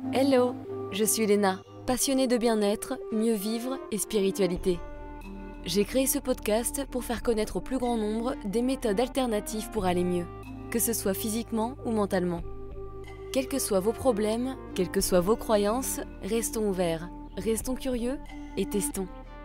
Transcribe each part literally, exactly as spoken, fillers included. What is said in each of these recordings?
Hello, je suis Léna, passionnée de bien-être, mieux vivre et spiritualité. J'ai créé ce podcast pour faire connaître au plus grand nombre des méthodes alternatives pour aller mieux, que ce soit physiquement ou mentalement. Quels que soient vos problèmes, quelles que soient vos croyances, restons ouverts, restons curieux et testons.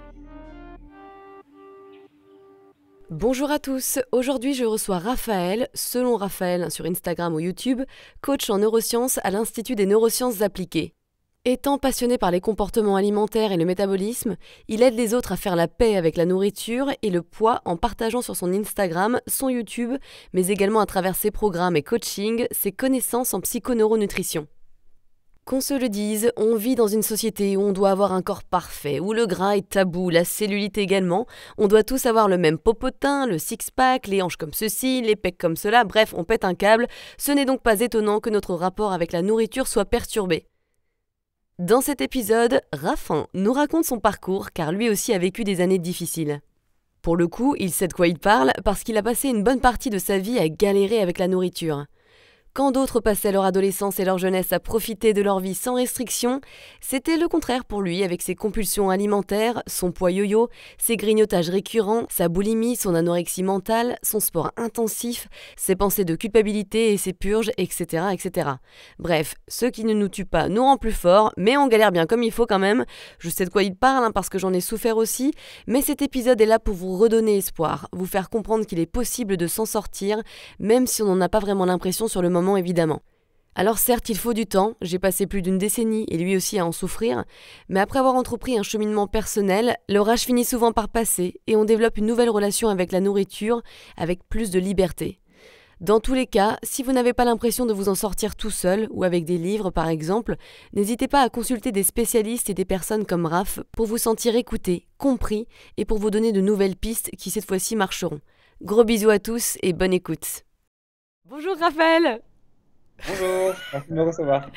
Bonjour à tous, aujourd'hui je reçois Raphaël, selon Raphaël sur Instagram ou YouTube, coach en neurosciences à l'Institut des neurosciences appliquées. Étant passionné par les comportements alimentaires et le métabolisme, il aide les autres à faire la paix avec la nourriture et le poids en partageant sur son Instagram, son YouTube, mais également à travers ses programmes et coaching, ses connaissances en psychoneuronutrition. Qu'on se le dise, on vit dans une société où on doit avoir un corps parfait, où le gras est tabou, la cellulite également. On doit tous avoir le même popotin, le six-pack, les hanches comme ceci, les pecs comme cela, bref, on pète un câble. Ce n'est donc pas étonnant que notre rapport avec la nourriture soit perturbé. Dans cet épisode, Raffin nous raconte son parcours car lui aussi a vécu des années difficiles. Pour le coup, il sait de quoi il parle parce qu'il a passé une bonne partie de sa vie à galérer avec la nourriture. Quand d'autres passaient leur adolescence et leur jeunesse à profiter de leur vie sans restriction, c'était le contraire pour lui avec ses compulsions alimentaires, son poids yo-yo, ses grignotages récurrents, sa boulimie, son anorexie mentale, son sport intensif, ses pensées de culpabilité et ses purges, et cetera, et cetera. Bref, ce qui ne nous tue pas nous rend plus forts, mais on galère bien comme il faut quand même. Je sais de quoi il parle hein, parce que j'en ai souffert aussi, mais cet épisode est là pour vous redonner espoir, vous faire comprendre qu'il est possible de s'en sortir, même si on n'en a pas vraiment l'impression sur le moment évidemment. Alors certes, il faut du temps, j'ai passé plus d'une décennie et lui aussi à en souffrir, mais après avoir entrepris un cheminement personnel, l'orage finit souvent par passer et on développe une nouvelle relation avec la nourriture, avec plus de liberté. Dans tous les cas, si vous n'avez pas l'impression de vous en sortir tout seul, ou avec des livres par exemple, n'hésitez pas à consulter des spécialistes et des personnes comme Raph pour vous sentir écouté, compris et pour vous donner de nouvelles pistes qui cette fois-ci marcheront. Gros bisous à tous et bonne écoute. Bonjour Raphaël. Bonjour, merci de me recevoir.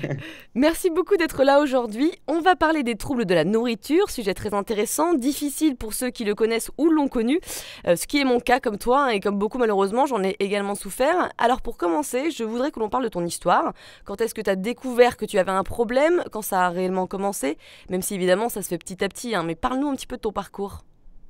Merci beaucoup d'être là aujourd'hui. On va parler des troubles de la nourriture, sujet très intéressant, difficile pour ceux qui le connaissent ou l'ont connu, euh, ce qui est mon cas comme toi hein, et comme beaucoup malheureusement, j'en ai également souffert. Alors pour commencer, je voudrais que l'on parle de ton histoire. Quand est-ce que tu as découvert que tu avais un problème, quand ça a réellement commencé, même si évidemment ça se fait petit à petit, hein, mais parle-nous un petit peu de ton parcours.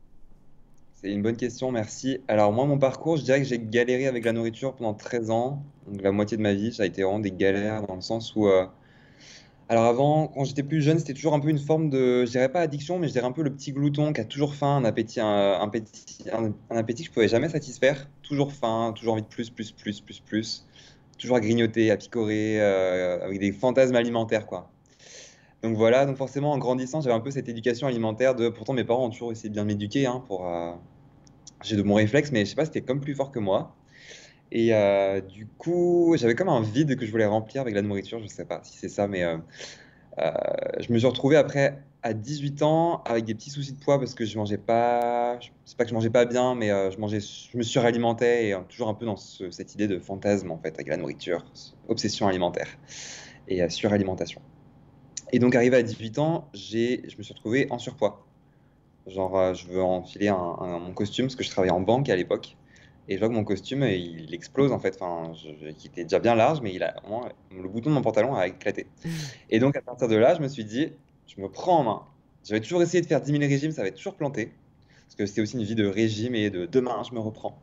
C'est une bonne question, merci. Alors moi, mon parcours, je dirais que j'ai galéré avec la nourriture pendant treize ans. Donc la moitié de ma vie, ça a été vraiment des galères dans le sens où... euh, Alors avant, quand j'étais plus jeune, c'était toujours un peu une forme de... Je dirais pas addiction, mais je dirais un peu le petit glouton qui a toujours faim, un appétit, un, un appétit, un, un appétit que je pouvais jamais satisfaire. Toujours faim, toujours envie de plus, plus, plus, plus, plus. Toujours à grignoter, à picorer, euh, avec des fantasmes alimentaires, quoi. Donc voilà, donc forcément en grandissant, j'avais un peu cette éducation alimentaire de... Pourtant mes parents ont toujours essayé de bien m'éduquer hein, pour... euh, J'ai de bons réflexes, mais je sais pas, c'était comme plus fort que moi. Et euh, du coup, j'avais comme un vide que je voulais remplir avec la nourriture, je sais pas si c'est ça, mais euh, euh, je me suis retrouvé après à dix-huit ans avec des petits soucis de poids parce que je mangeais pas, je- c'est pas que je mangeais pas bien, mais euh, je mangeais, je me suralimentais et euh, toujours un peu dans ce- cette idée de fantasme en fait avec la nourriture, obsession alimentaire et euh, suralimentation. Et donc arrivé à dix-huit ans, j'ai, je me suis retrouvé en surpoids. Genre, euh, je veux enfiler un, un- mon costume parce que je travaillais en banque à l'époque. Et je vois que mon costume, euh, il explose en fait. Enfin, je, je- il était déjà bien large, mais il a, vraiment- le bouton de mon pantalon a éclaté. Et donc, à partir de là, je me suis dit, je me prends en main. J'avais toujours essayé de faire dix mille régimes, ça avait toujours planté. Parce que c'était aussi une vie de régime et de demain, je me reprends.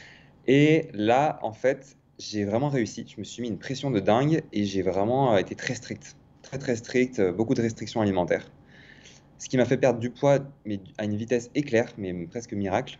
Et là, en fait, j'ai vraiment réussi. Je me suis mis une pression de dingue et j'ai vraiment euh, été très strict. Très, très strict, euh, beaucoup de restrictions alimentaires. Ce qui m'a fait perdre du poids, mais à une vitesse éclair, mais presque miracle.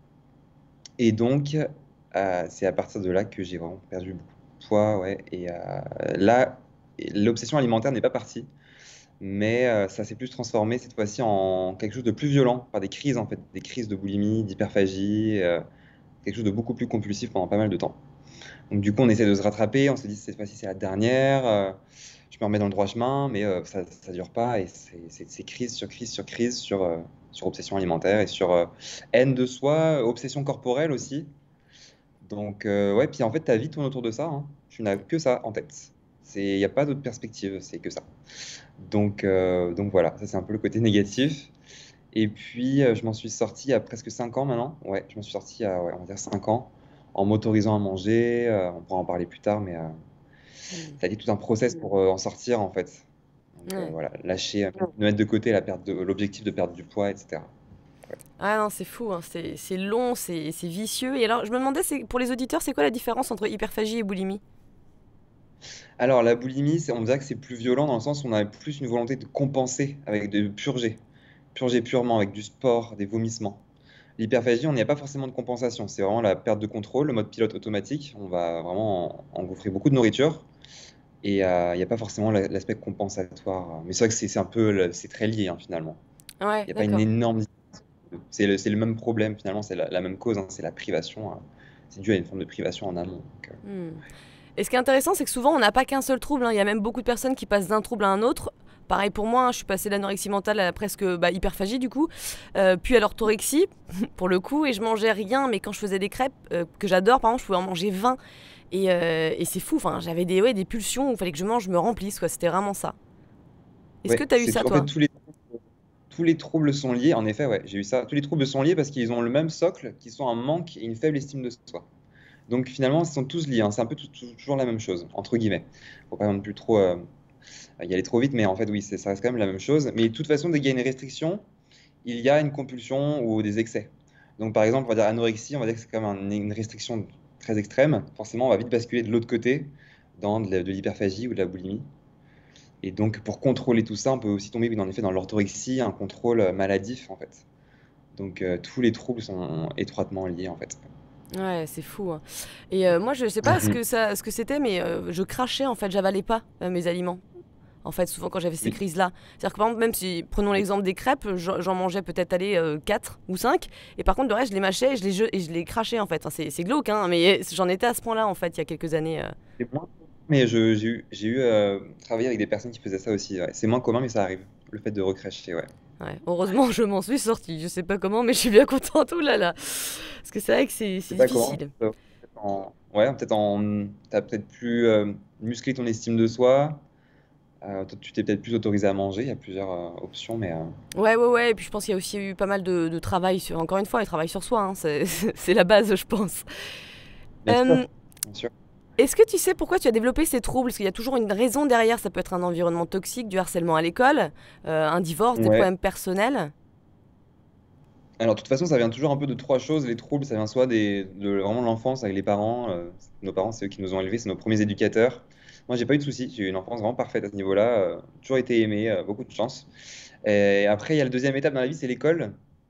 Et donc, euh, c'est à partir de là que j'ai vraiment perdu beaucoup de poids, ouais. Et euh, là, l'obsession alimentaire n'est pas partie, mais euh, ça s'est plus transformé cette fois-ci en quelque chose de plus violent, par des crises en fait, des crises de boulimie, d'hyperphagie, euh, quelque chose de beaucoup plus compulsif pendant pas mal de temps. Donc du coup, on essaie de se rattraper, on se dit cette fois-ci c'est la dernière, euh, je me remets dans le droit chemin, mais euh, ça ne dure pas et c'est c'est- c'est crise sur crise sur crise sur, euh, sur obsession alimentaire et sur euh, haine de soi, obsession corporelle aussi. Donc euh, ouais, puis en fait ta vie tourne autour de ça, hein. Tu n'as que ça en tête. C'est, il n'y a pas d'autre perspective, c'est que ça. Donc, euh, donc voilà, ça c'est un peu le côté négatif. Et puis euh, je m'en suis sorti il y a presque cinq ans maintenant. Ouais, je m'en suis sorti il y a, ouais, on va dire cinq ans en m'autorisant à manger. Euh, on pourra en parler plus tard, mais euh, Mm. Ça a été tout un process pour euh, en sortir en fait. Donc euh, Ouais. voilà, lâcher, euh, de mettre de côté la perte de l'objectif de perdre du poids, et cetera. Ouais. Ah non, c'est fou, hein. C'est c'est long, c'est c'est vicieux. Et alors, je me demandais, c'est- pour les auditeurs, c'est quoi la différence entre hyperphagie et boulimie? Alors la boulimie, c'est- on dirait que c'est plus violent dans le sens où on a plus une volonté de compenser avec de purger, purger purement avec du sport, des vomissements. L'hyperphagie, on n'y a pas forcément de compensation. C'est vraiment la perte de contrôle, le mode pilote automatique. On va vraiment en- engouffrer beaucoup de nourriture et euh, il n'y a pas forcément la- l'aspect compensatoire. Mais c'est vrai que c'est c'est un peu, le- c'est très lié hein, finalement. Ouais, Il n'y a pas une d'accord. énorme différence. C'est le, c'est le même problème finalement, c'est la, la même cause, hein, c'est la privation. hein. C'est dû à une forme de privation en amont. Donc, euh, Hmm. Et ce qui est intéressant, c'est que souvent, on n'a pas qu'un seul trouble, hein. Il y a même beaucoup de personnes qui passent d'un trouble à un autre. Pareil pour moi, hein, je suis passée d'anorexie mentale à presque bah, hyperphagie du coup, Euh, puis à l'orthorexie pour le coup, et je mangeais rien, mais quand je faisais des crêpes, euh, que j'adore, par exemple, je pouvais en manger vingt. Et, euh, et c'est fou, enfin, j'avais des, ouais, des pulsions où il fallait que je mange, je me remplisse, quoi. C'était vraiment ça. Est-ce que ouais, tu as eu c'est ça, tout- en fait toi? tous les Tous les troubles sont liés, en effet, ouais, j'ai eu ça. Tous les troubles sont liés parce qu'ils ont le même socle, qui sont un manque et une faible estime de soi. Donc finalement, ils sont tous liés, hein. C'est un peu tout- tout- toujours la même chose, entre guillemets. Faut pas non plus trop euh, y aller trop vite, mais en fait, oui, c'est- ça reste quand même la même chose. Mais de toute façon, dès qu'il y a une restriction, il y a une compulsion ou des excès. Donc par exemple, on va dire anorexie, on va dire que c'est quand même un- une restriction très extrême. Forcément, on va vite basculer de l'autre côté, dans de la- de l'hyperphagie ou de la boulimie. Et donc, pour contrôler tout ça, on peut aussi tomber, oui, en effet, dans l'orthorexie, un contrôle euh, maladif, en fait. Donc, euh, tous les troubles sont étroitement liés, en fait. Ouais, c'est fou, hein. Et euh, moi, je sais pas ce Mhm. que ça, ce que c'était, mais euh, je crachais, en fait, j'avalais pas euh, mes aliments. En fait, souvent quand j'avais ces Oui, crises-là. C'est-à-dire que par exemple, même si, prenons oui, l'exemple des crêpes, j'en j'en mangeais peut-être aller euh, quatre ou cinq, et par contre, le reste, je les mâchais et je les, je, et je les crachais, en fait. Enfin, c'est c'est glauque, hein, mais j'en étais à ce point-là, en fait, il y a quelques années. euh. c'est moins. Mais je- j'ai eu, j'ai eu euh, travaillé avec des personnes qui faisaient ça aussi. Ouais. C'est moins commun, mais ça arrive. Le fait de recracher, ouais. Ouais. Heureusement, je m'en suis sortie. Je sais pas comment, mais je suis bien contente. Oh là là. Parce que c'est vrai que c'est c'est C'est pas comment. difficile. euh, peut-être en- Ouais, peut-être en. T'as peut-être plus euh, musclé ton estime de soi. Euh, tu t'es peut-être plus autorisé à manger. Il y a plusieurs euh, options, mais. euh, Ouais, ouais, ouais. Et puis je pense qu'il y a aussi eu pas mal de, de travail sur, encore une fois, le travail sur soi, hein. C'est c'est la base, je pense. Bien sûr, Euh, bien sûr. Est-ce que tu sais pourquoi tu as développé ces troubles? Parce qu'il y a toujours une raison derrière. Ça peut être un environnement toxique, du harcèlement à l'école, euh, un divorce, des Ouais. problèmes personnels. Alors, de toute façon, ça vient toujours un peu de trois choses. Les troubles, ça vient soit des, de vraiment l'enfance avec les parents. Euh, nos parents, c'est eux qui nous ont élevés, c'est nos premiers éducateurs. Moi, j'ai pas eu de soucis. J'ai eu une enfance vraiment parfaite à ce niveau-là. Euh, toujours été aimé, euh, beaucoup de chance. Et après, il y a la deuxième étape dans la vie, c'est l'école.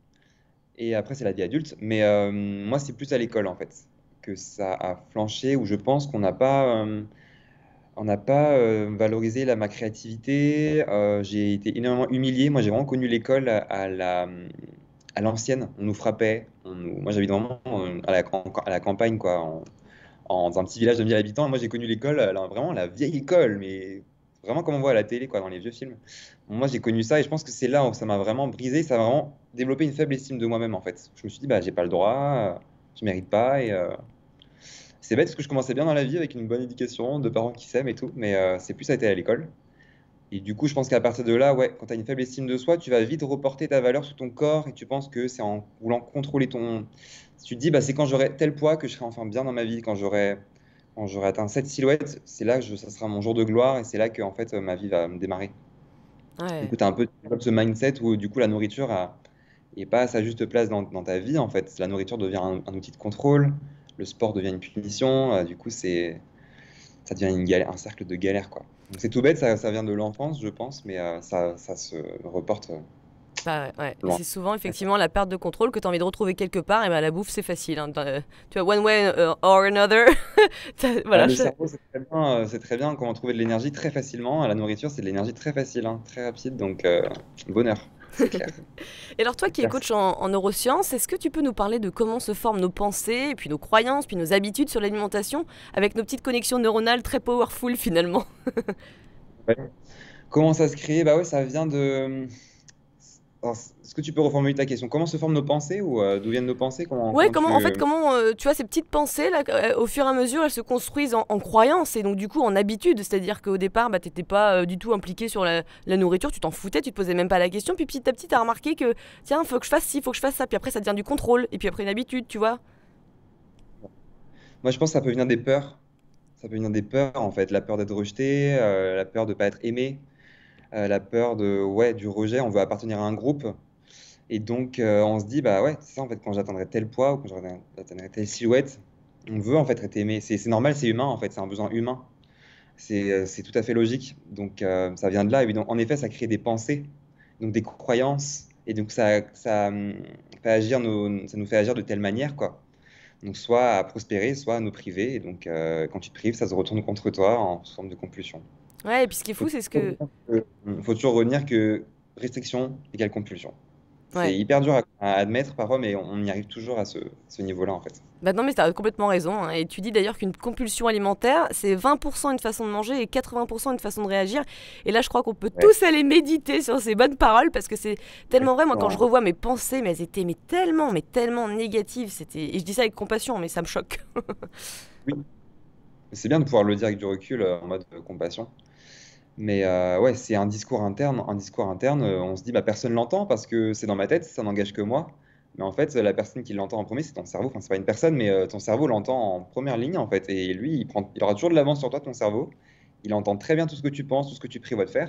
Et après, c'est la vie adulte. Mais euh, moi, c'est plus à l'école, en fait, que ça a flanché, où je pense qu'on n'a pas, euh, on n'a pas euh, valorisé la, ma créativité. Euh, j'ai été énormément humilié. Moi, j'ai vraiment connu l'école à, à la, à l'ancienne. On nous frappait. On nous- Moi, j'habite vraiment euh, à la, en- à la campagne, quoi, en, en- dans un petit village de mille habitants. Et moi, j'ai connu l'école, euh, la- vraiment la vieille école, mais vraiment comme on voit à la télé, quoi, dans les vieux films. Moi, j'ai connu ça et je pense que c'est là où ça m'a vraiment brisé. Ça m'a vraiment développé une faible estime de moi-même, en fait. Je me suis dit, bah, j'ai pas le droit, euh, je mérite pas. Et euh, c'est bête parce que je commençais bien dans la vie avec une bonne éducation, de parents qui s'aiment et tout, mais euh, c'est plus ça a été à l'école. Et du coup, je pense qu'à partir de là, ouais, quand tu as une faible estime de soi, tu vas vite reporter ta valeur sur ton corps et tu penses que c'est en voulant contrôler ton. Si tu te dis, bah, c'est quand j'aurai tel poids que je serai enfin bien dans ma vie, quand j'aurai quand j'aurai atteint cette silhouette, c'est là que je- ça sera mon jour de gloire et c'est là que en fait, ma vie va me démarrer. Du Ouais. coup, tu as un peu tu développes ce mindset où du coup, la nourriture a, est pas à sa juste place dans, dans ta vie en fait. La nourriture devient un, un outil de contrôle, le sport devient une punition, euh, du coup, c'est ça devient une galère, un cercle de galère, quoi. Donc c'est tout bête, ça, ça vient de l'enfance, je pense, mais euh, ça, ça se reporte euh, Bah ouais, ouais. Et loin. c'est souvent effectivement la perte de contrôle que tu as envie de retrouver quelque part. Et ben la bouffe, c'est facile, hein. Dans, euh, tu vois, one way euh, or another. T'as- Ah, voilà. le je- cerveau, c'est très bien, euh, c'est très bien comment trouver de l'énergie très facilement. La nourriture, c'est de l'énergie très facile, hein, très rapide, donc euh, bonheur, c'est clair. Et alors toi C'est qui es clair. coach en, en neurosciences, est-ce que tu peux nous parler de comment se forment nos pensées, et puis nos croyances, puis nos habitudes sur l'alimentation, avec nos petites connexions neuronales très powerful finalement? Ouais. Comment ça se crée? Bah ouais, ça vient de. Alors, est-ce que tu peux reformuler ta question? Comment se forment nos pensées ou euh, d'où viennent nos pensées? Comment, Ouais, comment comment en fait tu. comment euh, tu vois ces petites pensées là, euh, au fur et à mesure elles se construisent en, en croyances et donc du coup en habitudes, c'est-à-dire qu'au départ bah t'étais pas euh, du tout impliqué sur la, la nourriture, tu t'en foutais, tu te posais même pas la question, puis petit à petit t'as remarqué que tiens faut que je fasse ci, faut que je fasse ça, puis après ça devient du contrôle et puis après une habitude, tu vois. Moi, je pense que ça peut venir des peurs. Ça peut venir des peurs, en fait. La peur d'être rejeté, euh, la peur de pas être aimé, euh, la peur de, ouais, du rejet. On veut appartenir à un groupe. Et donc, euh, on se dit, bah ouais, c'est ça, en fait, quand j'atteindrai tel poids ou quand j'atteindrai j'atteindrai telle silhouette, on veut, en fait, être aimé. C'est c'est normal, c'est humain, en fait. C'est un besoin humain. C'est euh, c'est tout à fait logique. Donc, euh, ça vient de là. Et donc, en effet, ça crée des pensées, donc des croyances. Et donc, ça, ça, hum, fait agir nos, ça nous fait agir de telle manière, quoi. Donc, soit à prospérer, soit à nous priver. Et donc, euh, quand tu te prives, ça se retourne contre toi en forme de compulsion. Ouais, et puis ce qui est Faut fou, c'est ce toujours que. retenir que, hum, faut toujours retenir que restriction égale compulsion. C'est Ouais. hyper dur à, à admettre parfois, mais on y arrive toujours à ce, ce niveau-là, en fait. Bah non, mais t'as complètement raison, hein. Et tu dis d'ailleurs qu'une compulsion alimentaire, c'est vingt pour cent une façon de manger et quatre-vingts pour cent une façon de réagir. Et là, je crois qu'on peut Ouais, tous aller méditer sur ces bonnes paroles parce que c'est tellement vrai. Moi, quand je exactement. revois mes pensées, mais elles étaient mais tellement, mais tellement négatives. C'était... Et je dis ça avec compassion, mais ça me choque. Oui, c'est bien de pouvoir le dire avec du recul, euh, en mode euh, compassion. Mais euh, ouais, c'est un discours interne. Un discours interne, euh, on se dit, bah, personne l'entend parce que c'est dans ma tête, ça n'engage que moi. Mais en fait, la personne qui l'entend en premier, c'est ton cerveau. Enfin, c'est pas une personne, mais euh, ton cerveau l'entend en première ligne, en fait. Et lui, il prend, il aura toujours de l'avance sur toi, ton cerveau. Il entend très bien tout ce que tu penses, tout ce que tu prévois de faire.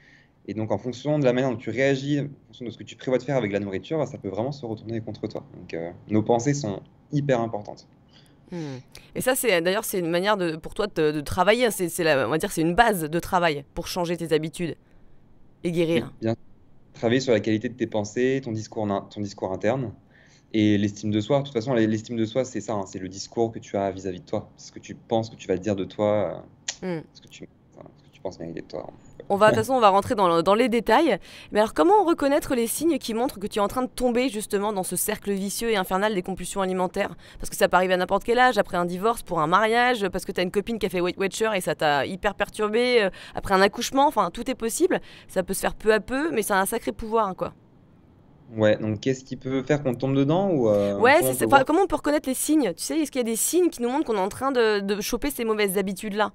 Et donc, en fonction de la manière dont tu réagis, en fonction de ce que tu prévois de faire avec la nourriture, ça peut vraiment se retourner contre toi. Donc, euh, nos pensées sont hyper importantes. Hmm. Et ça, c'est d'ailleurs, c'est une manière de, pour toi de, de travailler. C'est, c'est la- on va dire, c'est une base de travail pour changer tes habitudes et Oui, guérir. bien travailler sur la qualité de tes pensées, ton discours, in- ton discours interne et l'estime de soi. De toute façon, l'estime de soi, c'est ça, hein, c'est le discours que tu as vis-à-vis de toi. C'est ce que tu penses, que tu vas dire de toi, euh, Hmm. ce que tu, enfin, ce que tu penses mériter de toi. On va, de toute façon, on va rentrer dans, le- dans les détails. Mais alors, comment reconnaître les signes qui montrent que tu es en train de tomber justement dans ce cercle vicieux et infernal des compulsions alimentaires? Parce que ça peut arriver à n'importe quel âge, après un divorce, pour un mariage, parce que tu as une copine qui a fait Weight Watcher et ça t'a hyper perturbé, euh, après un accouchement, enfin, tout est possible. Ça peut se faire peu à peu, mais ça a un sacré pouvoir, hein, quoi. Ouais, donc qu'est-ce qui peut faire qu'on tombe dedans ou euh, Ouais, comment c'est, on peut c'est- enfin, voir? comment on peut reconnaître les signes? Tu sais, est-ce qu'il y a des signes qui nous montrent qu'on est en train de, de choper ces mauvaises habitudes-là?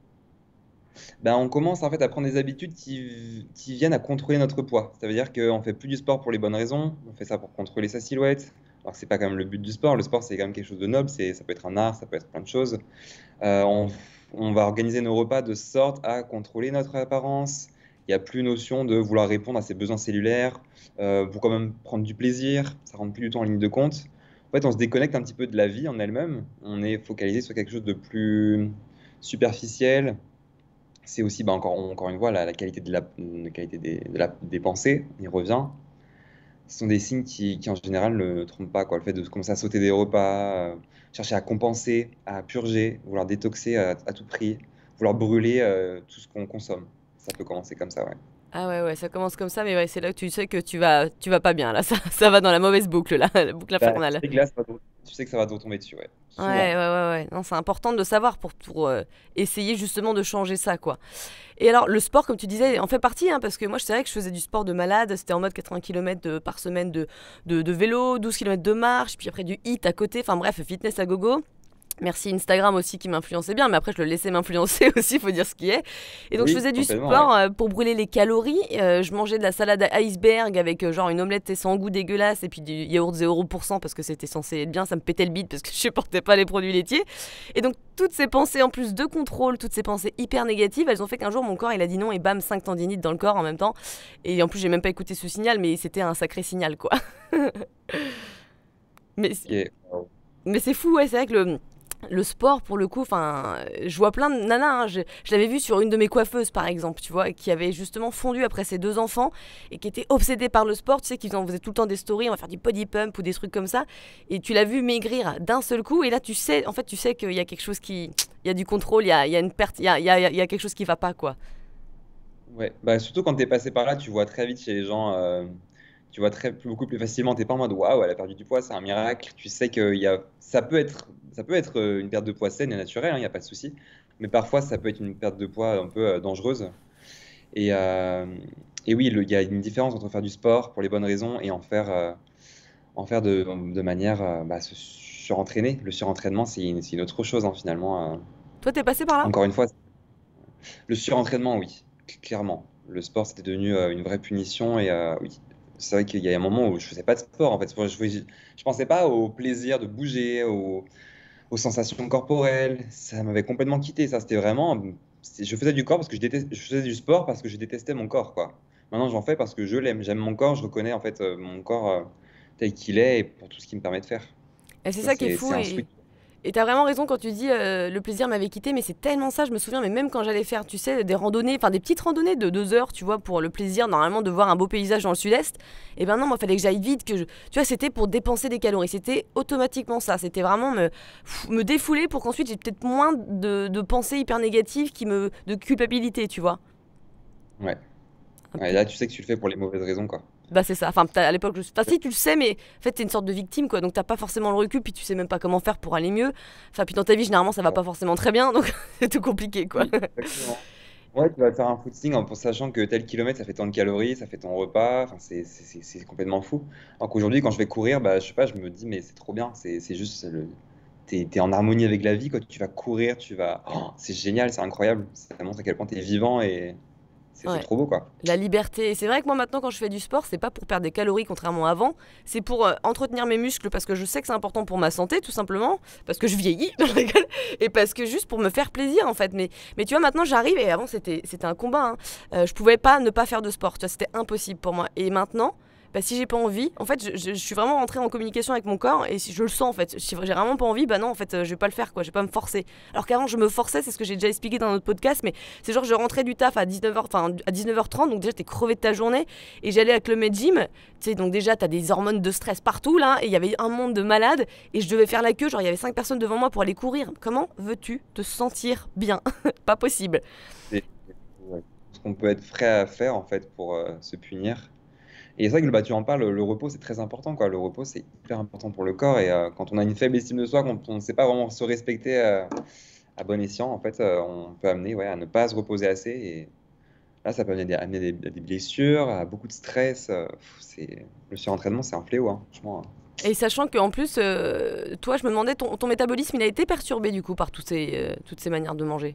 Ben, on commence en fait à prendre des habitudes qui, qui viennent à contrôler notre poids. Ça veut dire qu'on fait plus du sport pour les bonnes raisons, on fait ça pour contrôler sa silhouette. Alors que c'est pas quand même le but du sport. Le sport, c'est quand même quelque chose de noble. C'est, ça peut être un art, ça peut être plein de choses. Euh, on, on va organiser nos repas de sorte à contrôler notre apparence. Il n'y a plus notion de vouloir répondre à ses besoins cellulaires, euh, pour quand même prendre du plaisir. Ça rentre plus du tout en ligne de compte. En fait, on se déconnecte un petit peu de la vie en elle-même. On est focalisé sur quelque chose de plus superficiel. C'est aussi, bah, encore, encore une fois, la, la qualité, de la, la qualité des, de la- des pensées. On y revient. Ce sont des signes qui, qui, en général, ne trompent pas, quoi. Le fait de commencer à sauter des repas, euh, chercher à compenser, à purger, vouloir détoxer à, à tout prix, vouloir brûler euh, tout ce qu'on consomme. Ça peut commencer comme ça, ouais. Ah ouais, ouais, ça commence comme ça, mais ouais, c'est là que tu sais que tu vas, tu vas pas bien, là. Ça, ça va dans la mauvaise boucle, là, la boucle Bah, tu infernale. sais que là, ça va te- tu sais que ça va te retomber dessus, ouais. Ouais, Souvent. ouais, ouais, ouais. Non, c'est important de le savoir pour, pour euh, essayer justement de changer ça, quoi. Et alors, le sport, comme tu disais, en fait partie, hein, parce que moi, c'est vrai que je faisais du sport de malade. C'était en mode quatre-vingts kilomètres de- par semaine de, de, de vélo, douze kilomètres de marche, puis après du hit à côté. Enfin bref, fitness à gogo. Merci Instagram aussi qui m'influençait bien, mais après je le laissais m'influencer aussi, faut dire ce qui est. Et donc je Oui, faisais du complètement, ouais. sport euh, pour brûler les calories. Euh, je mangeais de la salade à iceberg avec euh, genre une omelette tu sais, sans goût dégueulasse et puis du yaourt zéro pour cent parce que c'était censé être bien. Ça me pétait le bide parce que je supportais pas les produits laitiers. Et donc toutes ces pensées en plus de contrôle, toutes ces pensées hyper négatives, elles ont fait qu'un jour mon corps il a dit non et bam, cinq tendinites dans le corps en même temps. Et en plus j'ai même pas écouté ce signal, mais c'était un sacré signal quoi. mais Ok. Wow. mais c'est fou, ouais, c'est vrai que le, le sport, pour le coup, enfin, je vois plein de nanas, hein, je, je l'avais vu sur une de mes coiffeuses, par exemple, tu vois, qui avait justement fondu après ses deux enfants et qui était obsédée par le sport, tu sais, qu'ils en faisaient tout le temps des stories, on va faire du body pump ou des trucs comme ça, et tu l'as vu maigrir d'un seul coup, et là, tu sais, en fait, tu sais qu'il y a quelque chose qui, il y a du contrôle, il y a, il y a une perte, il y a, il y a- il y a quelque chose qui va pas, quoi. Ouais, bah, surtout quand tu es passé par là, tu vois très vite chez les gens, euh, tu vois très, beaucoup plus facilement. T'es pas en mode waouh, elle a perdu du poids, c'est un miracle. Tu sais que il y a, ça peut être, ça peut être euh, une perte de poids saine et naturelle, il n'y a pas de souci. Mais parfois, ça peut être une perte de poids un peu euh, dangereuse. Et, euh, et oui, le- il y a une différence entre faire du sport pour les bonnes raisons et en faire, euh, en faire de, de manière euh, bah, se surentraîner. Le surentraînement, c'est une, c'est une autre chose, hein, finalement. euh. Toi, t'es passé par là? Encore une fois, le surentraînement, oui, cl- clairement. Le sport, c'était devenu euh, une vraie punition et euh, oui. C'est vrai qu'il y a un moment où je faisais pas de sport en fait. Je, je, je pensais pas au plaisir de bouger, au, aux sensations corporelles. Ça m'avait complètement quitté. Ça, c'était vraiment. c'est- Je faisais du corps parce que je déteste, je faisais du sport parce que je détestais mon corps, quoi. Maintenant, j'en fais parce que je l'aime. J'aime mon corps. Je reconnais en fait euh, mon corps euh, tel qu'il est et pour tout ce qu'il me permet de faire. Et c'est Donc, ça qui est c'est fou c'est un switch. et et t'as vraiment raison quand tu dis euh, le plaisir m'avait quitté, mais c'est tellement ça, je me souviens, mais même quand j'allais faire, tu sais, des randonnées, enfin des petites randonnées de deux heures, tu vois, pour le plaisir normalement de voir un beau paysage dans le sud-est, et ben non, moi fallait que j'aille vite, que je... tu vois, c'était pour dépenser des calories, c'était automatiquement ça, c'était vraiment me, pff, me défouler pour qu'ensuite j'ai peut-être moins de, de pensées hyper négatives, qui me, de culpabilité, tu vois. Ouais. Un Ouais, peu. là, tu sais que tu le fais pour les mauvaises raisons, quoi. Bah c'est ça, enfin t'as- à l'époque, je... enfin si tu le sais, mais en fait t'es une sorte de victime quoi, donc t'as pas forcément le recul, puis tu sais même pas comment faire pour aller mieux. Enfin puis dans ta vie généralement ça va Ouais. pas forcément très bien, donc c'est tout compliqué quoi. Oui, exactement. Ouais, tu vas faire un footing en sachant que tel kilomètre, ça fait tant de calories, ça fait ton repas. Enfin, c'est c'est- c'est- c'est complètement fou. Alors qu'aujourd'hui, quand je vais courir, bah, je sais pas, je me dis, mais c'est trop bien. C'est c'est juste, le... t'es, t'es en harmonie avec la vie, quoi. Tu vas courir, tu vas. Oh, c'est génial, c'est incroyable. Ça montre à quel point t'es vivant et c'est c'est Ouais. trop beau, quoi. La liberté. Et c'est vrai que moi maintenant quand je fais du sport, c'est pas pour perdre des calories contrairement à avant, c'est pour euh, entretenir mes muscles parce que je sais que c'est important pour ma santé tout simplement, parce que je vieillis, je rigole, et parce que juste pour me faire plaisir en fait. Mais, mais tu vois maintenant j'arrive et avant c'était c'était un combat, hein. Euh, je pouvais pas ne pas faire de sport, tu vois, c'était impossible pour moi. Et maintenant, bah, si j'ai pas envie, en fait je, je- je suis vraiment rentrée en communication avec mon corps et si je le sens en fait. Si j'ai vraiment pas envie, bah non en fait euh, je vais pas le faire quoi, je vais pas me forcer. Alors qu'avant je me forçais, c'est ce que j'ai déjà expliqué dans notre podcast, mais c'est genre je rentrais du taf à dix-neuf heures, enfin à dix-neuf heures trente, donc déjà t'es crevé de ta journée et j'allais à Club Med Gym, tu sais donc déjà t'as des hormones de stress partout là et il y avait un monde de malades et je devais faire la queue, genre il y avait cinq personnes devant moi pour aller courir. Comment veux-tu te sentir bien? Pas possible. C'est c'est fou, ouais. Ce qu'on peut être prêt à faire, en fait, pour euh, se punir. Et c'est vrai que bah, tu en parles, le repos c'est très important, quoi. Le repos c'est hyper important pour le corps et euh, quand on a une faible estime de soi, quand on ne sait pas vraiment se respecter euh, à bon escient, en fait, euh, on peut amener ouais, à ne pas se reposer assez et là ça peut amener, des, amener des, à des blessures, à beaucoup de stress. euh, pff, c'est... Le surentraînement c'est un fléau, hein, franchement. Et sachant qu'en plus, euh, toi je me demandais, ton, ton métabolisme il a été perturbé du coup par toutes ces, euh, toutes ces manières de manger.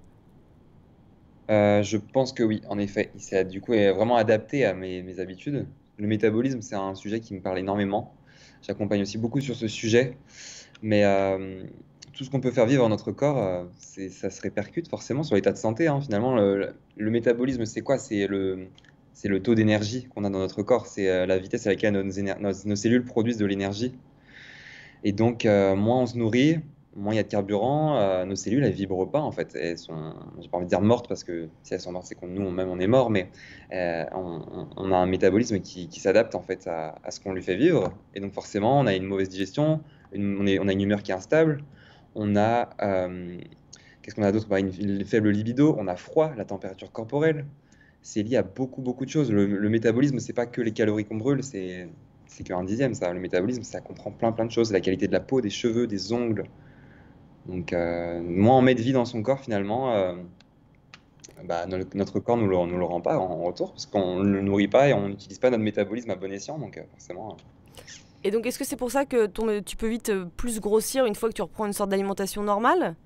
Euh, je pense que oui, en effet, il s'est du coup est vraiment adapté à mes, mes habitudes. Le métabolisme c'est un sujet qui me parle énormément. J'accompagne aussi beaucoup sur ce sujet. Mais euh, tout ce qu'on peut faire vivre dans notre corps, euh, c'est, ça se répercute forcément sur l'état de santé, hein. Finalement, le, le métabolisme, c'est quoi? C'est le, c'est le taux d'énergie qu'on a dans notre corps. C'est euh, la vitesse à laquelle nos, éner- nos- nos cellules produisent de l'énergie. Et donc, euh, moins on se nourrit, moins il y a de carburant, euh, nos cellules, elles vibrent pas en fait. Elles sont, j'ai pas envie de dire mortes parce que si elles sont mortes, c'est qu'on nous, même, on est mort, mais euh, on, on- on a un métabolisme qui, qui s'adapte en fait à, à ce qu'on lui fait vivre. Et donc, forcément, on a une mauvaise digestion, une- on est- on a une humeur qui est instable, on a, euh, qu'est-ce qu'on a d'autre? Bah, une, une faible libido, on a froid, la température corporelle. C'est lié à beaucoup, beaucoup de choses. Le, le métabolisme, c'est pas que les calories qu'on brûle, c'est c'est qu'un dixième, ça. Le métabolisme, ça comprend plein, plein de choses. La qualité de la peau, des cheveux, des ongles. Donc, euh, moins on met de vie dans son corps, finalement, euh, bah, no- notre corps nous le, nous le rend pas en retour, parce qu'on ne le nourrit pas et on n'utilise pas notre métabolisme à bon escient. Donc, euh, forcément. euh. Et donc est-ce que c'est pour ça que ton, tu peux vite euh, plus grossir une fois que tu reprends une sorte d'alimentation normale?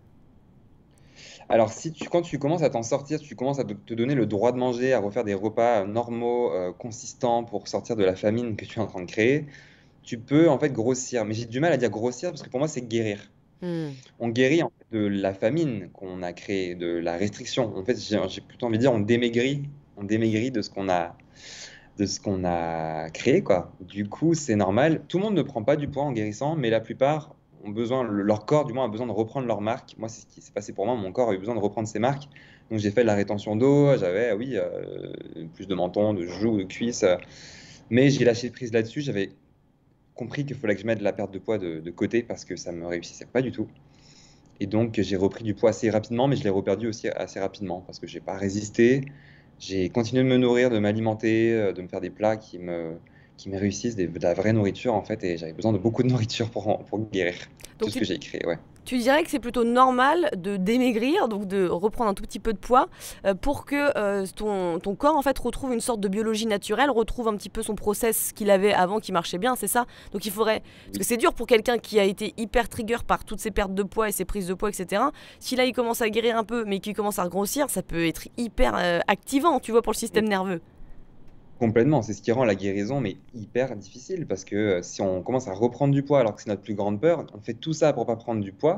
Alors, si tu, quand tu commences à t'en sortir, tu commences à te te donner le droit de manger, à refaire des repas euh, normaux, euh, consistants pour sortir de la famine que tu es en train de créer, tu peux en fait grossir. Mais j'ai du mal à dire grossir parce que pour moi, c'est guérir. Hmm. On guérit en fait, de la famine qu'on a créée, de la restriction. En fait, j'ai j'ai plutôt envie de dire on démaigrit, on démaigrit de ce qu'on a, de ce qu'on a créé, quoi. Du coup, c'est normal. Tout le monde ne prend pas du poids en guérissant, mais la plupart ont besoin, le- leur corps, du moins, a besoin de reprendre leur marque. Moi, c'est ce qui s'est passé pour moi. Mon corps a eu besoin de reprendre ses marques. Donc, j'ai fait de la rétention d'eau. J'avais, oui, euh, plus de menton, de joues, de cuisses. euh, Mais j'ai lâché prise là-dessus. J'avais compris qu'il fallait que je mette la perte de poids de, de côté parce que ça me réussissait pas du tout. Et donc, j'ai repris du poids assez rapidement, mais je l'ai reperdu aussi assez rapidement parce que j'ai pas résisté. J'ai continué de me nourrir, de m'alimenter, euh, de me faire des plats qui me, qui me réussissent, des- de la vraie nourriture en fait. Et j'avais besoin de beaucoup de nourriture pour, pour guérir tout Donc ce tu, que j'ai créé. Ouais. Tu dirais que c'est plutôt normal de démaigrir, donc de reprendre un tout petit peu de poids, euh, pour que euh, ton, ton corps en fait retrouve une sorte de biologie naturelle, retrouve un petit peu son process qu'il avait avant qui marchait bien, c'est ça? Donc il faudrait... Parce que Oui. c'est dur pour quelqu'un qui a été hyper trigger par toutes ces pertes de poids et ces prises de poids, et cetera. Si là il commence à guérir un peu, mais qu'il commence à grossir, ça peut être hyper euh, activant, tu vois, pour le système nerveux. Complètement, c'est ce qui rend la guérison mais hyper difficile parce que euh, si on commence à reprendre du poids alors que c'est notre plus grande peur, on fait tout ça pour pas prendre du poids,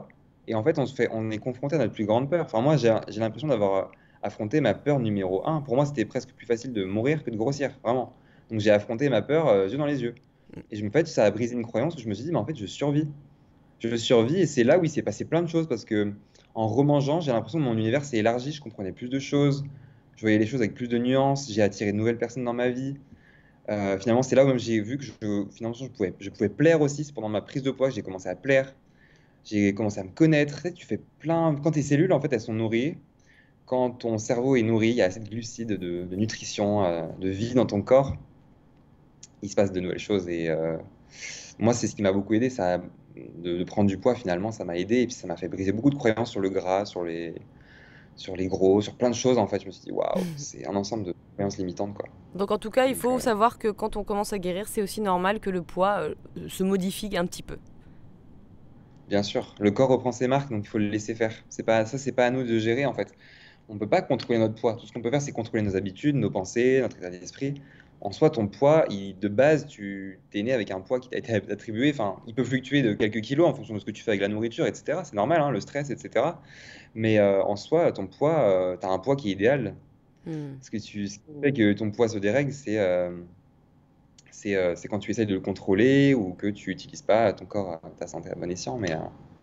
Et en fait, on se fait, on est confronté à notre plus grande peur. Enfin, moi, j'ai j'ai l'impression d'avoir euh, affronté ma peur numéro un. Pour moi, c'était presque plus facile de mourir que de grossir, vraiment. Donc, j'ai affronté ma peur euh, yeux dans les yeux. Et je me en fait, ça a brisé une croyance où je me suis dit, mais en fait, je survis. Je survis et c'est là où il s'est passé plein de choses parce que en remangeant, j'ai l'impression que mon univers s'est élargi, je comprenais plus de choses, je voyais les choses avec plus de nuances, j'ai attiré de nouvelles personnes dans ma vie. Euh, finalement, c'est là où même j'ai vu que je, finalement, je pouvais, je pouvais plaire aussi. C'est pendant ma prise de poids que j'ai commencé à plaire. J'ai commencé à me connaître. Tu sais, tu fais plein. Quand tes cellules, en fait, elles sont nourries. Quand ton cerveau est nourri, il y a assez de glucides, de, de nutrition, euh, de vie dans ton corps. Il se passe de nouvelles choses. Et euh, moi, c'est ce qui m'a beaucoup aidé. Ça, de, de prendre du poids, finalement, ça m'a aidé. Et puis, ça m'a fait briser beaucoup de croyances sur le gras, sur les, sur les gros, sur plein de choses. En fait, je me suis dit, waouh, c'est un ensemble de croyances limitantes, quoi. Donc en tout cas, il Donc, faut euh, savoir que quand on commence à guérir, c'est aussi normal que le poids euh, se modifie un petit peu. Bien sûr, le corps reprend ses marques, donc il faut le laisser faire. C'est pas, ça, c'est pas à nous de gérer en fait. On ne peut pas contrôler notre poids. Tout ce qu'on peut faire, c'est contrôler nos habitudes, nos pensées, notre état d'esprit. En soi, ton poids, il- de base, tu es né avec un poids qui t'a été attribué. Enfin, il peut fluctuer de quelques kilos en fonction de ce que tu fais avec la nourriture, et cetera. C'est normal, hein, le stress, et cetera. Mais euh, en soi, ton poids, tu as un poids qui est idéal. Hmm. Ce que tu, ce qui fait que ton poids se dérègle, c'est euh, c'est euh, c'est quand tu essaies de le contrôler ou que tu n'utilises pas ton corps à ta santé à bon escient. Mais euh,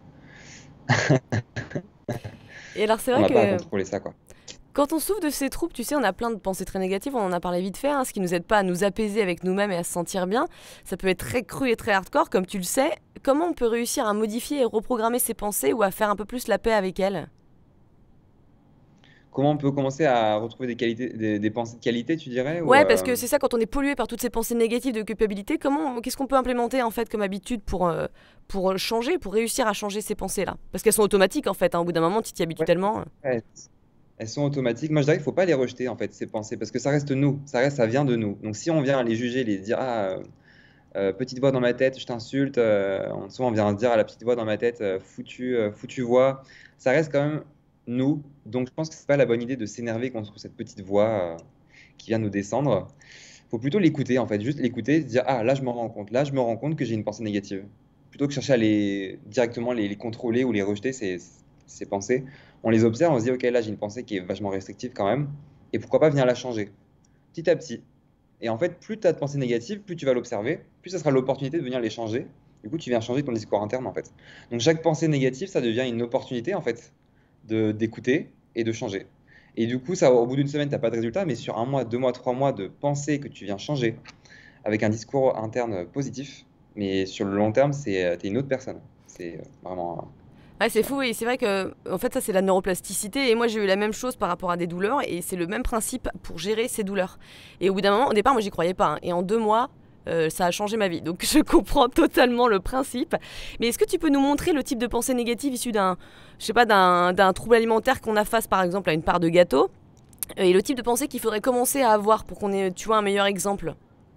Et alors c'est on vrai n'a pas à que contrôler ça, quoi. quand on souffre de ces troubles, tu sais, on a plein de pensées très négatives, on en a parlé vite fait, hein, ce qui nous aide pas à nous apaiser avec nous-mêmes et à se sentir bien. Ça peut être très cru et très hardcore, comme tu le sais. Comment on peut réussir à modifier et reprogrammer ses pensées ou à faire un peu plus la paix avec elles? Comment on peut commencer à retrouver des qualités, des, des pensées de qualité, tu dirais, ou Ouais, parce que euh, c'est ça, quand on est pollué par toutes ces pensées négatives de culpabilité, comment, qu'est-ce qu'on peut implémenter en fait comme habitude pour, euh, pour changer, pour réussir à changer ces pensées-là? Parce qu'elles sont automatiques en fait, hein, au bout d'un moment, tu t'y habitues ouais, tellement. ouais, elles sont automatiques. Moi, je dirais qu'il ne faut pas les rejeter, en fait, ces pensées, parce que ça reste nous, ça reste, ça vient de nous. Donc, si on vient les juger, les dire, ah, euh, euh, petite voix dans ma tête, je t'insulte, euh, on- souvent on vient dire à la petite voix dans ma tête, euh, foutu, euh, foutu voix, ça reste quand même nous. Donc, je pense que c'est pas la bonne idée de s'énerver contre cette petite voix, euh, qui vient nous descendre. Faut plutôt l'écouter, en fait, juste l'écouter, se dire, ah, là, je me rends compte, là, je me rends compte que j'ai une pensée négative. Plutôt que chercher à les directement les, les contrôler ou les rejeter, ces, ces pensées, on les observe, on se dit, ok, là, j'ai une pensée qui est vachement restrictive quand même, et pourquoi pas venir la changer, petit à petit. Et en fait, plus tu as de pensées négatives, plus tu vas l'observer, plus ça sera l'opportunité de venir les changer. Du coup, tu viens changer ton discours interne, en fait. Donc, chaque pensée négative, ça devient une opportunité, en fait, de d'écouter et de changer. Et du coup, ça, au bout d'une semaine, tu n'as pas de résultat, mais sur un mois, deux mois, trois mois de pensée que tu viens changer, avec un discours interne positif, mais sur le long terme, c'est, tu es une autre personne. C'est euh, vraiment euh, Ouais, c'est puissant. fou et c'est vrai que en fait ça c'est la neuroplasticité et moi j'ai eu la même chose par rapport à des douleurs et c'est le même principe pour gérer ces douleurs. Et au bout d'un moment, au départ moi j'y croyais pas hein, et en deux mois euh, ça a changé ma vie. Donc je comprends totalement le principe. Mais est-ce que tu peux nous montrer le type de pensée négative issue d'un, je sais pas, d'un, d'un trouble alimentaire qu'on a face par exemple à une part de gâteau et le type de pensée qu'il faudrait commencer à avoir pour qu'on ait, tu vois, un meilleur exemple?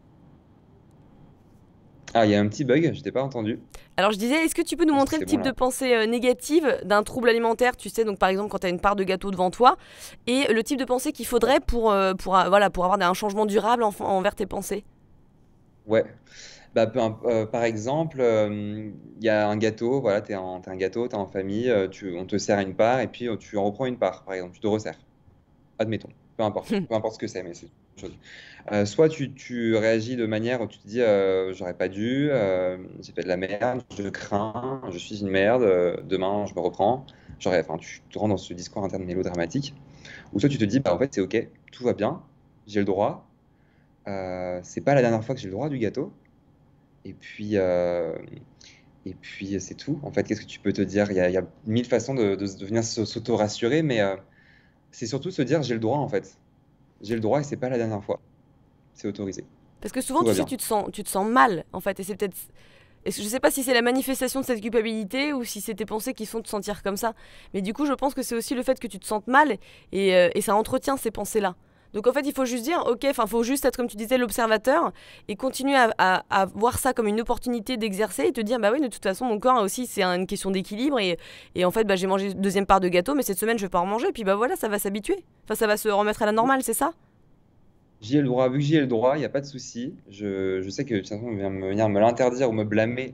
Ah, il y a un petit bug, je t'ai pas entendu. Alors je disais, est-ce que tu peux nous Est-ce que montrer le c'est bon type de là? pensée euh, négative d'un trouble alimentaire, tu sais, donc par exemple quand tu as une part de gâteau devant toi, et le type de pensée qu'il faudrait pour, euh, pour, euh, voilà, pour avoir un changement durable en- envers tes pensées? Ouais. Bah, peu imp- euh, par exemple, euh, il y a un gâteau, voilà, tu es en, t'es un gâteau, tu es en famille, euh, tu, on te sert une part et puis euh, tu en reprends une part, par exemple, tu te resserres. Admettons, peu importe, peu importe ce que c'est, mais c'est une chose. Euh, soit tu, tu réagis de manière où tu te dis, euh, j'aurais pas dû, euh, j'ai fait de la merde, je crains, je suis une merde, euh, demain je me reprends. J'aurais, enfin, tu te rends dans ce discours interne mélodramatique. Ou soit tu te dis, bah, en fait, c'est OK, tout va bien, j'ai le droit, euh, c'est pas la dernière fois que j'ai le droit du gâteau. Et puis, euh, et puis c'est tout. En fait, qu'est-ce que tu peux te dire? Il y a, il y a mille façons de, de, de venir se- s'auto-rassurer, mais euh, c'est surtout se dire, j'ai le droit, en fait. J'ai le droit et c'est pas la dernière fois. C'est autorisé. Parce que souvent, Tout tu va sais, bien. tu te sens, tu te sens mal, en fait, et c'est peut-être... est-ce que- Je sais pas si c'est la manifestation de cette culpabilité ou si c'est tes pensées qui font te sentir comme ça. Mais du coup, je pense que c'est aussi le fait que tu te sentes mal et, euh, et ça entretient ces pensées-là. Donc en fait, il faut juste dire, ok, enfin, il faut juste être, comme tu disais, l'observateur et continuer à, à- à voir ça comme une opportunité d'exercer et te dire, bah oui, de toute façon, mon corps aussi, c'est une question d'équilibre et, et en fait, bah, j'ai mangé une deuxième part de gâteau, mais cette semaine, je vais pas en manger. Et puis bah voilà, ça va s'habituer. Enfin, ça va se remettre à la normale, c'est ça? J'y ai le droit. Vu que j'y ai le droit, il n'y a pas de souci. Je, je sais que de toute façon, on vient me, venir me l'interdire ou me blâmer,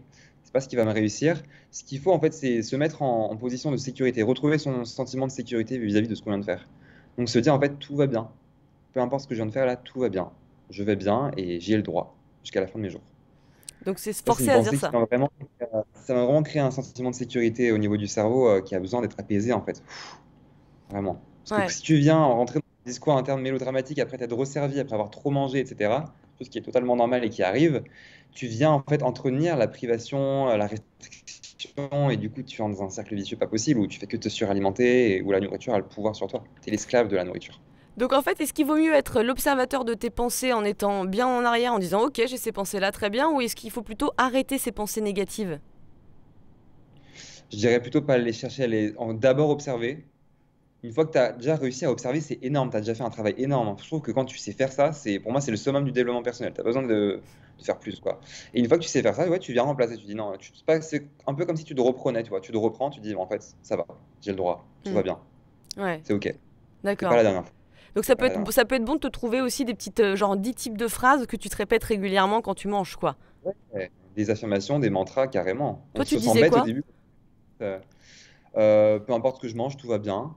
C'est pas ce qui va me réussir. Ce qu'il faut, en fait, c'est se mettre en, en position de sécurité, retrouver son sentiment de sécurité vis-à-vis de ce qu'on vient de faire. Donc se dire, en fait, tout va bien. Peu importe ce que je viens de faire là, tout va bien. Je vais bien et j'y ai le droit jusqu'à la fin de mes jours. Donc c'est se Ça, c'est forcer une à se dire pensée qui ça. m'a vraiment, ça m'a vraiment créé un sentiment de sécurité au niveau du cerveau euh, qui a besoin d'être apaisé, en fait. Vraiment. Parce que Ouais. si tu viens rentrer dans un discours interne mélodramatique après t'être resservi, après avoir trop mangé, et cetera, chose qui est totalement normale et qui arrive, tu viens en fait entretenir la privation, euh, la restriction, et du coup tu entres dans un cercle vicieux pas possible où tu fais que te suralimenter et où la nourriture a le pouvoir sur toi. Tu es l'esclave de la nourriture. Donc en fait, est-ce qu'il vaut mieux être l'observateur de tes pensées en étant bien en arrière, en disant ok, j'ai ces pensées-là, très bien, ou est-ce qu'il faut plutôt arrêter ces pensées négatives? Je dirais plutôt pas aller chercher à les en- d'abord observer. Une fois que tu as déjà réussi à observer, c'est énorme. Tu as déjà fait un travail énorme. Je trouve que quand tu sais faire ça, c'est pour moi, c'est le summum du développement personnel. Tu as besoin de, de faire plus, quoi. Et une fois que tu sais faire ça, ouais, tu viens remplacer. Tu dis non, tu, c'est pas- c'est un peu comme si tu te reprenais, tu vois. Tu te reprends, tu dis en fait, ça va, j'ai le droit, tout Hmm. va bien, Ouais, c'est OK. C'est pas d'accord. la dernière fois. Donc C'est ça pas peut la être, dernière ça peut être bon de te trouver aussi des petites, euh, genre dix types de phrases que tu te répètes régulièrement quand tu manges, quoi. fois. Ouais. Des affirmations, des mantras, carrément. On Toi, tu se sent disais bête au quoi? début. Euh, euh, peu importe ce que je mange, tout va bien.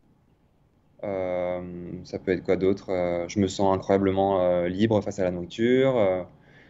Euh, ça peut être quoi d'autre? Euh, je me sens incroyablement euh, libre face à la nourriture. Euh,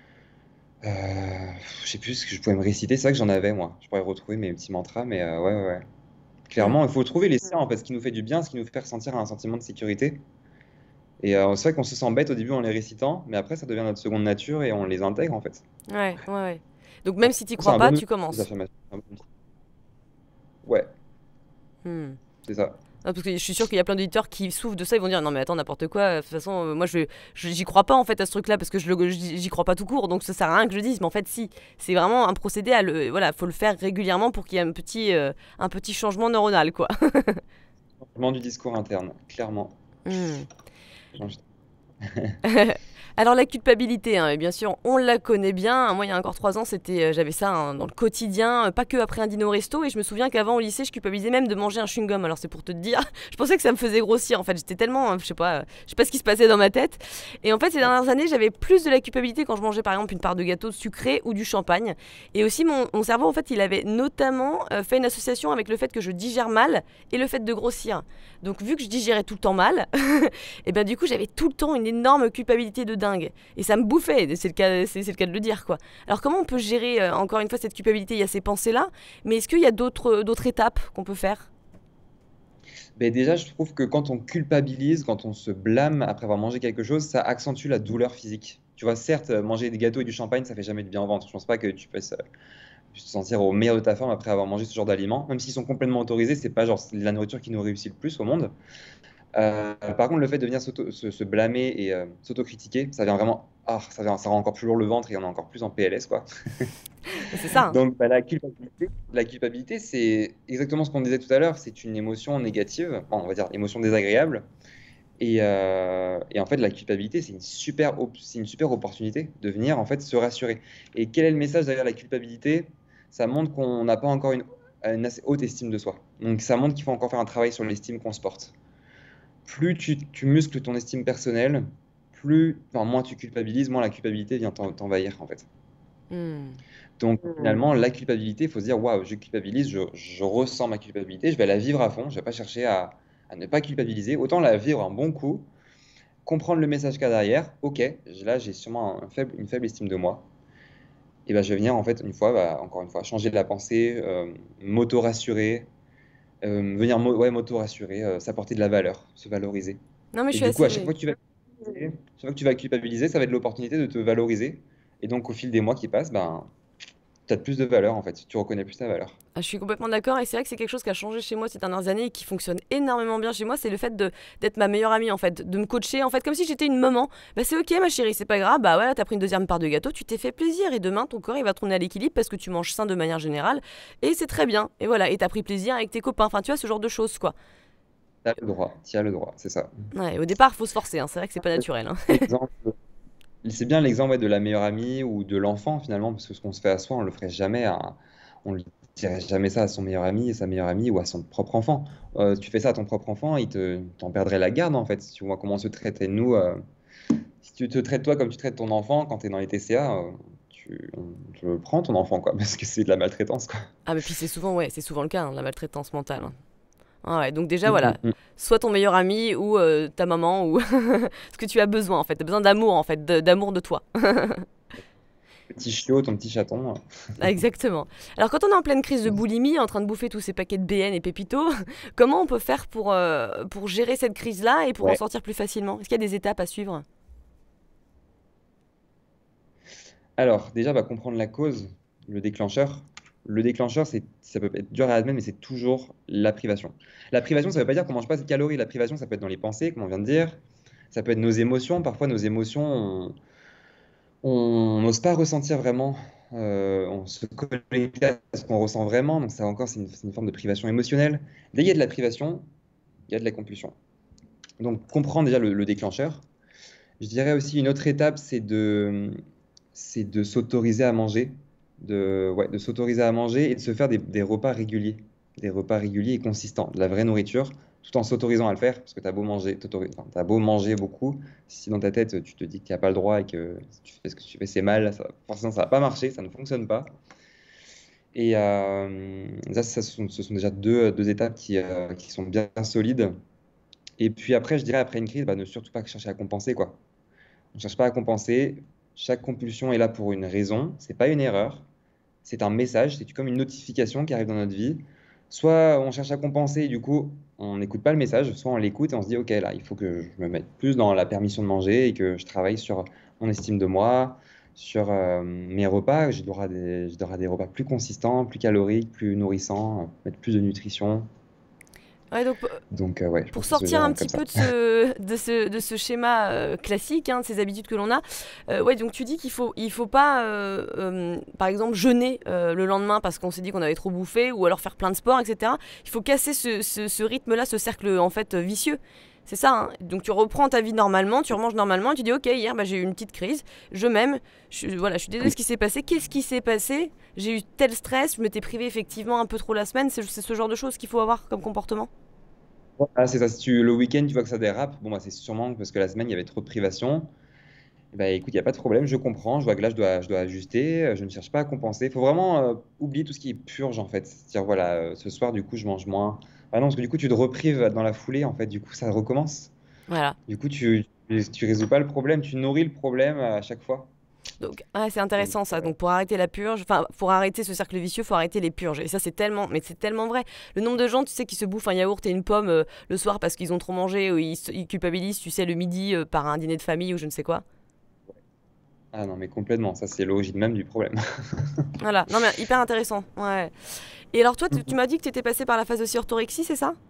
Euh, je sais plus ce que je pouvais me réciter. C'est vrai que j'en avais, moi. Je pourrais retrouver mes petits mantras, mais euh, ouais, ouais, ouais. Hmm. Clairement, il faut trouver les siens, en fait, ce qui nous fait du bien, ce qui nous fait ressentir un sentiment de sécurité. Et euh, c'est vrai qu'on se sent bête au début en les récitant, mais après, ça devient notre seconde nature et on les intègre, en fait. Ouais, ouais, ouais. Donc Ouais. même si t'y C'est crois un pas, bon outil, tu les commences. affirmations. Un bon outil. Ouais, Hmm. c'est ça. Ah, parce que je suis sûre qu'il y a plein d'auditeurs qui souffrent de ça, ils vont dire non mais attends n'importe quoi, de toute façon euh, moi je, vais- je- j'y crois pas en fait à ce truc là parce que je le- j'y j'y crois pas tout court donc ça sert à rien que je le dise mais en fait si c'est vraiment un procédé à le voilà faut le faire régulièrement pour qu'il y ait un petit euh, un petit changement neuronal quoi. Changement du discours interne, clairement. Hmm. Change- Alors la culpabilité, hein, bien sûr, on la connaît bien. Moi, il y a encore trois ans, c'était, euh, j'avais ça hein, dans le quotidien, euh, pas que après un dîner au resto. Et je me souviens qu'avant au lycée, je culpabilisais même de manger un chewing-gum. Alors c'est pour te dire, je pensais que ça me faisait grossir. En fait, j'étais tellement, euh, je sais pas, euh, je sais pas ce qui se passait dans ma tête. Et en fait, ces Ouais. dernières années, j'avais plus de la culpabilité quand je mangeais par exemple une part de gâteau sucré ou du champagne. Et aussi mon, mon cerveau, en fait, il avait notamment euh, fait une association avec le fait que je digère mal et le fait de grossir. Donc vu que je digérais tout le temps mal, et ben du coup j'avais tout le temps une énorme culpabilité de dingue et ça me bouffait, c'est le cas c'est, c'est le cas de le dire quoi. Alors comment on peut gérer euh, encore une fois cette culpabilité? Il y a ces pensées là, mais est-ce qu'il y a d'autres d'autres étapes qu'on peut faire? Ben déjà, je trouve que quand on culpabilise, quand on se blâme après avoir mangé quelque chose, ça accentue la douleur physique. Tu vois, certes, manger des gâteaux et du champagne, ça fait jamais du bien au ventre. Je pense pas que tu puisses te sentir au meilleur de ta forme après avoir mangé ce genre d'aliments. Même s'ils sont complètement autorisés, c'est pas genre c'est la nourriture qui nous réussit le plus au monde. Euh, par contre, le fait de venir s'auto- se, se blâmer et euh, s'autocritiquer, ça vient vraiment, ah, ça vient, ça rend encore plus lourd le ventre et on est encore plus en P L S, quoi. C'est ça, hein. Donc, bah, la culpabilité, la culpabilité, c'est exactement ce qu'on disait tout à l'heure. C'est une émotion négative, bon, on va dire émotion désagréable. Et, euh, et en fait, la culpabilité, c'est une super, op- c'est une super opportunité de venir en fait se rassurer. Et quel est le message derrière la culpabilité? Ça montre qu'on n'a pas encore une, une assez haute estime de soi. Donc, ça montre qu'il faut encore faire un travail sur l'estime qu'on se porte. Plus tu, tu muscles ton estime personnelle, plus, enfin, moins tu culpabilises, moins la culpabilité vient t'en- t'envahir en fait. Hmm. Donc finalement, la culpabilité, il faut se dire, waouh, je culpabilise, je, je ressens ma culpabilité, je vais la vivre à fond, je vais pas chercher à, à ne pas culpabiliser, autant la vivre un bon coup, comprendre le message qu'il y a derrière, ok, là j'ai sûrement un faible, une faible estime de moi, et ben je vais venir en fait une fois, bah, encore une fois, changer de la pensée, euh, m'auto-rassurer, euh, venir mo- ouais, m'auto-rassurer, euh, s'apporter de la valeur, se valoriser. Non mais je Et suis du coup, à chaque assez fois que tu vas culpabiliser, chaque fois que tu vas culpabiliser, ça va être l'opportunité de te valoriser, et donc au fil des mois qui passent, ben, tu as plus de valeur en fait, tu reconnais plus ta valeur. Ah, je suis complètement d'accord et c'est vrai que c'est quelque chose qui a changé chez moi ces dernières années et qui fonctionne énormément bien chez moi, c'est le fait de d'être ma meilleure amie en fait, de me coacher en fait comme si j'étais une maman. Bah c'est ok ma chérie, c'est pas grave, bah voilà t'as pris une deuxième part de gâteau, tu t'es fait plaisir et demain ton corps il va tourner à l'équilibre parce que tu manges sain de manière générale et c'est très bien. Et voilà, et t'as pris plaisir avec tes copains, enfin tu vois ce genre de choses quoi. Tu as le droit, tu as le droit, c'est ça. Ouais, au départ faut se forcer, hein, c'est vrai que c'est pas naturel, hein. L'exemple- C'est bien l'exemple ouais, de la meilleure amie ou de l'enfant finalement, parce que ce qu'on se fait à soi, on le ferait jamais à, on ne dirait jamais ça à son meilleur ami, et sa meilleure amie ou à son propre enfant. Euh, tu fais ça à ton propre enfant, il te, t'en perdrait la garde en fait. Si tu vois comment on se traite. Et nous, euh, si tu te traites toi comme tu traites ton enfant quand tu es dans les T C A, euh, tu, tu, on- tu le prends ton enfant, quoi, parce que c'est de la maltraitance, quoi. Ah, mais puis c'est souvent, ouais, c'est souvent le cas, hein, la maltraitance mentale, hein. Ah ouais, donc déjà, Mm, mm, voilà, mm. soit ton meilleur ami ou euh, ta maman ou ce que tu as besoin en fait. Tu as besoin d'amour en fait, de- d'amour de toi. Petit chiot, ton petit chaton. Ah, exactement. Alors quand on est en pleine crise de boulimie, en train de bouffer tous ces paquets de B N et Pépito, comment on peut faire pour, euh, pour gérer cette crise-là et pour en Ouais. sortir plus facilement? Est-ce qu'il y a des étapes à suivre? Alors, déjà, bah, comprendre la cause, le déclencheur. Le déclencheur, c'est, ça peut être dur à admettre, mais c'est toujours la privation. La privation, ça ne veut pas dire qu'on mange pas de calories. La privation, ça peut être dans les pensées, comme on vient de dire. Ça peut être nos émotions. Parfois, nos émotions, on on n'ose pas ressentir vraiment. Euh, on se connecte à ce qu'on ressent vraiment. Donc, ça encore, c'est une, c'est une forme de privation émotionnelle. Dès qu'il y a de la privation, il y a de la compulsion. Donc, comprendre déjà le, le déclencheur. Je dirais aussi une autre étape, c'est de, c'est de s'autoriser à manger, de, ouais, de s'autoriser à manger et de se faire des, des repas réguliers, des repas réguliers et consistants, de la vraie nourriture, tout en s'autorisant à le faire, parce que tu as beau manger, t'autorises- enfin, t'as beau manger beaucoup, si dans ta tête tu te dis que tu n'as pas le droit et que si tu fais ce que tu fais, c'est mal, ça, forcément ça va pas marcher, ça ne fonctionne pas. Et euh, ça, ça, ce sont, ce sont déjà deux, deux étapes qui, euh, qui sont bien solides. Et puis après, je dirais, après une crise, bah, ne surtout pas chercher à compenser, quoi. On ne cherche pas à compenser. Chaque compulsion est là pour une raison. C'est pas une erreur. C'est un message. C'est comme une notification qui arrive dans notre vie. Soit on cherche à compenser et du coup, on n'écoute pas le message. Soit on l'écoute et on se dit, OK, là, il faut que je me mette plus dans la permission de manger et que je travaille sur mon estime de moi, sur euh, mes repas. Je dois des, je dois des repas plus consistants, plus caloriques, plus nourrissants, euh, mettre plus de nutrition. Ouais, donc Donc, euh, ouais, je pour pense que ça se sortir un gère petit comme ça. peu de ce, de ce, de ce schéma euh, classique, hein, de ces habitudes que l'on a, euh, ouais, donc tu dis qu'il faut, il faut pas, euh, euh, par exemple, jeûner euh, le lendemain parce qu'on s'est dit qu'on avait trop bouffé, ou alors faire plein de sport, et cetera. Il faut casser ce, ce, ce rythme-là, ce cercle en fait vicieux. C'est ça, hein. Donc tu reprends ta vie normalement, tu remanges normalement, et tu dis ok, hier bah, j'ai eu une petite crise, je m'aime, je, voilà, je suis désolée de ce qui s'est passé, qu'est-ce qui s'est passé? J'ai eu tel stress, je m'étais privé effectivement un peu trop la semaine, c'est c'est ce genre de choses qu'il faut avoir comme comportement. Ah, c'est ça. Si tu, le week-end, tu vois que ça dérape, bon, bah, c'est sûrement parce que la semaine, il y avait trop de privation. Bah, écoute, il n'y a pas de problème, je comprends. Je vois que là, je dois, je dois ajuster. euh, Je ne cherche pas à compenser. Il faut vraiment euh, oublier tout ce qui est purge, en fait. C'est-à-dire, voilà, euh, ce soir, du coup, je mange moins. Ah non, parce que du coup, tu te reprives dans la foulée, en fait. Du coup, ça recommence. Voilà. Du coup, tu, tu, tu résous pas le problème, tu nourris le problème à chaque fois. Donc, ah, c'est Donc, intéressant ça. euh, Donc, pour arrêter la purge, enfin, pour arrêter ce cercle vicieux, faut arrêter les purges. Et ça, c'est tellement, mais c'est tellement vrai. Le nombre de gens, tu sais, qui se bouffent un yaourt et une pomme euh, le soir parce qu'ils ont trop mangé ou ils, se- ils culpabilisent, tu sais, le midi euh, par un dîner de famille ou je ne sais quoi. ah non, mais complètement. Ça, c'est l'origine même du problème. Voilà. Non, mais hyper intéressant. Ouais. Et alors, toi, tu, tu m'as dit que tu étais passé par la phase aussi orthorexie, c'est ça?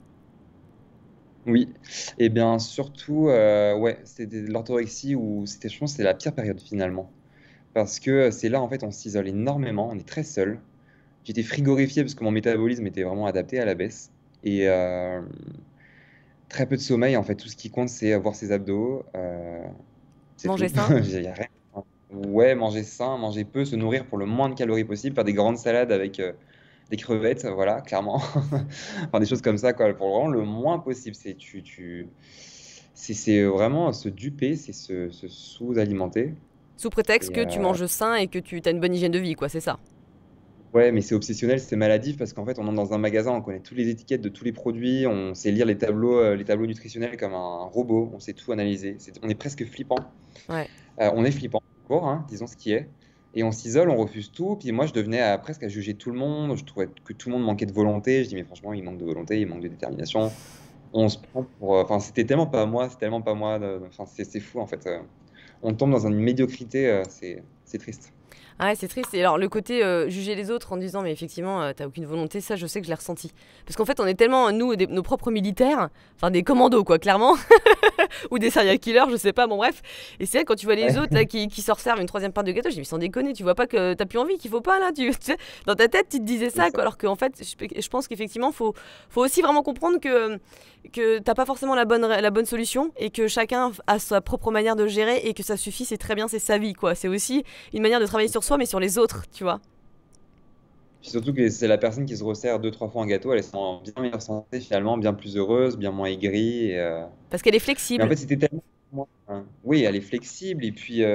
Oui, et bien surtout, euh, ouais, c'était de l'orthorexie où c'était, je pense, que c'est la pire période finalement. Parce que c'est là, en fait, on s'isole énormément, on est très seul. J'étais frigorifié parce que mon métabolisme était vraiment adapté à la baisse. Et euh, très peu de sommeil, en fait, tout ce qui compte, c'est avoir ses abdos. euh, c'est Manger tout. sain? Il y a rien. Ouais, manger sain, manger peu, se nourrir pour le moins de calories possible, faire des grandes salades avec euh, des crevettes, voilà, clairement. Enfin, des choses comme ça, quoi, pour vraiment le moins possible. C'est tu, tu... c'est c'est vraiment se duper, c'est se, se sous-alimenter. Sous prétexte Et, que tu euh, manges sain et que tu as une bonne hygiène de vie, quoi, c'est ça. Ouais, mais c'est obsessionnel, c'est maladif parce qu'en fait, on entre dans un magasin, on connaît toutes les étiquettes de tous les produits, on sait lire les tableaux, euh, les tableaux nutritionnels comme un robot, on sait tout analyser. C'est- on est presque flippant. Ouais. Euh, on est flippant, tout court, hein, disons ce qui est. Et on s'isole, on refuse tout. Puis moi, je devenais à- presque à juger tout le monde. Je trouvais que tout le monde manquait de volonté. Je dis, mais franchement, il manque de volonté, il manque de détermination. On se prend pour. euh, Enfin, c'était tellement pas moi, c'est tellement pas moi. de- Enfin, c'est c'est fou en fait. Euh, On tombe dans une médiocrité, euh, c'est c'est triste. Ah ouais, c'est triste. Et alors, le côté euh, juger les autres en disant, mais effectivement, euh, t'as aucune volonté, ça, je sais que je l'ai ressenti. Parce qu'en fait, on est tellement, nous, des- nos propres militaires, enfin des commandos, quoi, clairement, ou des serial killers, je sais pas, bon, bref. Et c'est vrai, quand tu vois les Ouais. autres, là, qui, qui se resservent une troisième part de gâteau, je dis, mais sans déconner, tu vois pas que t'as plus envie, qu'il faut pas, là, tu, tu sais, dans ta tête, tu te disais C'est ça, ça. quoi. Alors qu'en fait, je, je pense qu'effectivement, faut, faut aussi vraiment comprendre que, que t'as pas forcément la bonne, la bonne solution et que chacun a sa propre manière de le gérer et que ça suffit, c'est très bien, c'est sa vie, quoi. C'est aussi une manière de travailler sur soi, mais sur les autres, tu vois. Puis surtout que c'est la personne qui se resserre deux, trois fois un gâteau, elle est en bien meilleure santé finalement, bien plus heureuse, bien moins aigrie. et, euh, Parce qu'elle est Mais en flexible. fait, c'était tellement. Hein. Oui, elle est flexible et puis euh,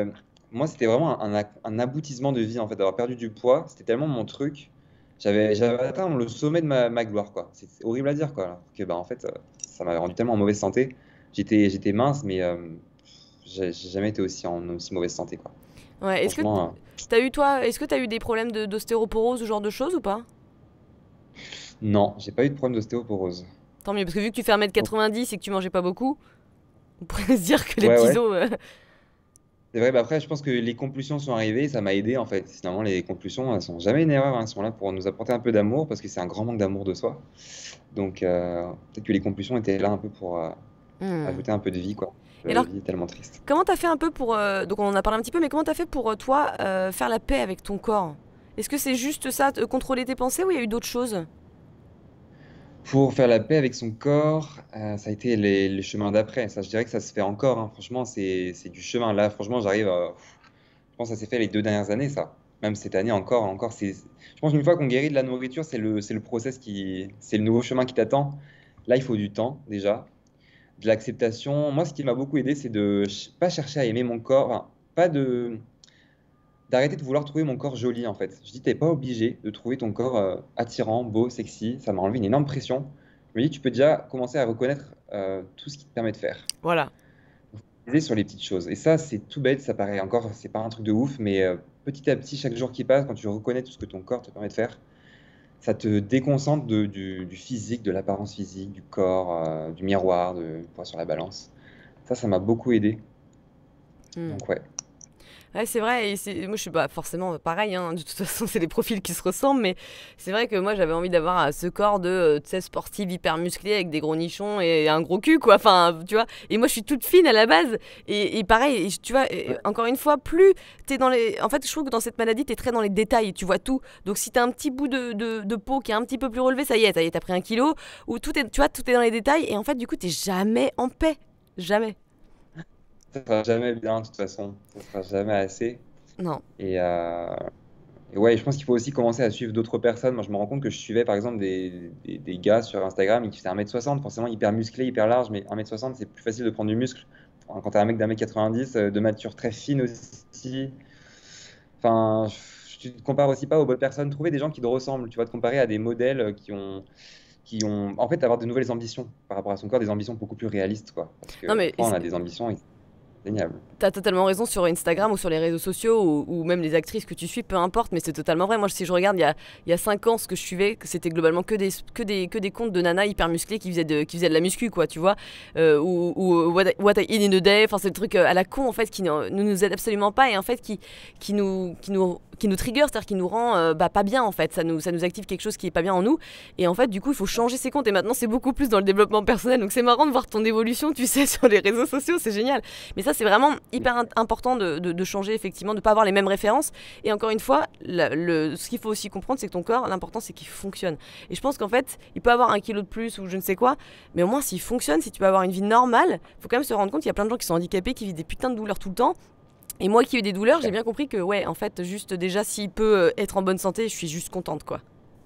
moi, c'était vraiment un, un un aboutissement de vie, en fait, d'avoir perdu du poids. C'était tellement mon truc. J'avais, j'avais atteint le sommet de ma, ma gloire, quoi. C'est c'est horrible à dire, quoi. Alors que, bah, en fait, euh, ça m'avait rendu tellement en mauvaise santé. J'étais, j'étais mince, mais euh, j'ai j'ai jamais été aussi en aussi mauvaise santé, quoi. Ouais, est-ce que t- Franchement, t'as eu toi, est-ce que t'as eu des problèmes de- d'ostéoporose, ce genre de choses ou pas? euh, non, j'ai pas eu de problème d'ostéoporose. Tant mieux, parce que vu que tu fais un mètre quatre-vingt-dix et que tu mangeais pas beaucoup, on pourrait se dire que les Ouais, petits ouais. os. euh, C'est vrai, bah après, je pense que les compulsions sont arrivées et ça m'a aidé, en fait. Finalement, les compulsions, elles sont jamais une erreur, hein. Elles sont là pour nous apporter un peu d'amour parce que c'est un grand manque d'amour de soi. Donc, euh, peut-être que les compulsions étaient là un peu pour euh, Hmm. ajouter un peu de vie, quoi. Et La alors, vie est tellement triste. comment t'as fait un peu pour. euh, donc, on en a parlé un petit peu, mais comment t'as fait pour euh, toi euh, faire la paix avec ton corps? Est-ce que c'est juste ça, te- contrôler tes pensées ou il y a eu d'autres choses? Pour faire la paix avec son corps, euh, ça a été les, les chemins d'après. Ça, je dirais que ça se fait encore, hein. Franchement, c'est c'est du chemin. Là, franchement, j'arrive à... Je pense que ça s'est fait les deux dernières années, ça. Même cette année encore, encore. C'est... Je pense qu'une fois qu'on guérit de la nourriture, c'est le, c'est le process qui... C'est le nouveau chemin qui t'attend. Là, il faut du temps, déjà. De l'acceptation. Moi, ce qui m'a beaucoup aidé, c'est de ch- pas chercher à aimer mon corps. Enfin, pas de... D'arrêter de vouloir trouver mon corps joli, en fait. Je dis, t'es pas obligé de trouver ton corps euh, attirant, beau, sexy. Ça m'a enlevé une énorme pression. Je me dis, tu peux déjà commencer à reconnaître euh, tout ce qui te permet de faire. Voilà. Miser sur les petites choses. Et ça, c'est tout bête, ça paraît encore, c'est pas un truc de ouf, mais euh, petit à petit, chaque jour qui passe, quand tu reconnais tout ce que ton corps te permet de faire, ça te déconcentre de- du, du physique, de l'apparence physique, du corps, euh, du miroir, de poids sur la balance. Ça, ça m'a beaucoup aidé. Hmm. Donc ouais. Ouais, c'est vrai, et c'est... moi je suis pas forcément pareil, hein. De toute façon c'est des profils qui se ressemblent, mais c'est vrai que moi j'avais envie d'avoir euh, ce corps de, euh, tu sais, sportive hyper musclé avec des gros nichons et un gros cul, quoi, enfin, tu vois, et moi je suis toute fine à la base, et, et pareil, et tu vois, et Ouais. encore une fois, plus t'es dans les... En fait, je trouve que dans cette maladie, t'es très dans les détails, tu vois tout, donc si t'as un petit bout de, de, de peau qui est un petit peu plus relevé, ça y est, ça y est, t'as pris un kilo, ou tout est, tu vois, tout est dans les détails, et en fait, du coup, t'es jamais en paix, jamais, Ça sera jamais bien, de toute façon. Ça sera jamais assez. non. Et, euh, et ouais, je pense qu'il faut aussi commencer à suivre d'autres personnes. Moi, je me rends compte que je suivais par exemple des, des, des gars sur Instagram qui faisaient un mètre soixante, forcément hyper musclé, hyper large, mais un mètre soixante, c'est plus facile de prendre du muscle. Enfin, quand t'es un mec d'un mètre quatre-vingt-dix, euh, de mature très fine aussi. Enfin, je- tu te compares aussi pas aux bonnes personnes. Trouver des gens qui te ressemblent. Tu vas te comparer à des modèles qui ont, qui ont, en fait, avoir de nouvelles ambitions par rapport à son corps, des ambitions beaucoup plus réalistes, quoi. Parce que Non mais parfois, on a des ambitions indéniables. t'as totalement raison sur Instagram ou sur les réseaux sociaux ou, ou même les actrices que tu suis, peu importe, mais c'est totalement vrai. Moi, si je regarde il y a, il y a cinq ans ce que je suivais, que c'était globalement que des, que, des, que des comptes de nanas hyper musclées qui faisaient de, qui faisaient de la muscu, quoi, tu vois. Euh, ou ou what, I, What I Eat in a Day, enfin, c'est le truc euh, à la con, en fait, qui ne nous, nous aide absolument pas et en fait, qui, qui, nous, qui, nous, qui nous trigger, c'est-à-dire qui nous rend euh, bah, pas bien, en fait. Ça nous, ça nous active quelque chose qui est pas bien en nous. Et en fait, du coup, il faut changer ses comptes. Et maintenant, c'est beaucoup plus dans le développement personnel. Donc, c'est marrant de voir ton évolution, tu sais, sur les réseaux sociaux, c'est génial. Mais ça, c'est vraiment hyper important de, de, de changer, effectivement, de ne pas avoir les mêmes références. Et encore une fois, la- le, ce qu'il faut aussi comprendre, c'est que ton corps, l'important, c'est qu'il fonctionne. Et je pense qu'en fait, il peut avoir un kilo de plus ou je ne sais quoi, mais au moins, s'il fonctionne, si tu peux avoir une vie normale, il faut quand même se rendre compte qu'il y a plein de gens qui sont handicapés, qui vivent des putains de douleurs tout le temps. Et moi qui ai eu des douleurs, j'ai bien compris que, ouais, en fait, juste déjà, s'il peut euh, être en bonne santé, je suis juste contente, quoi.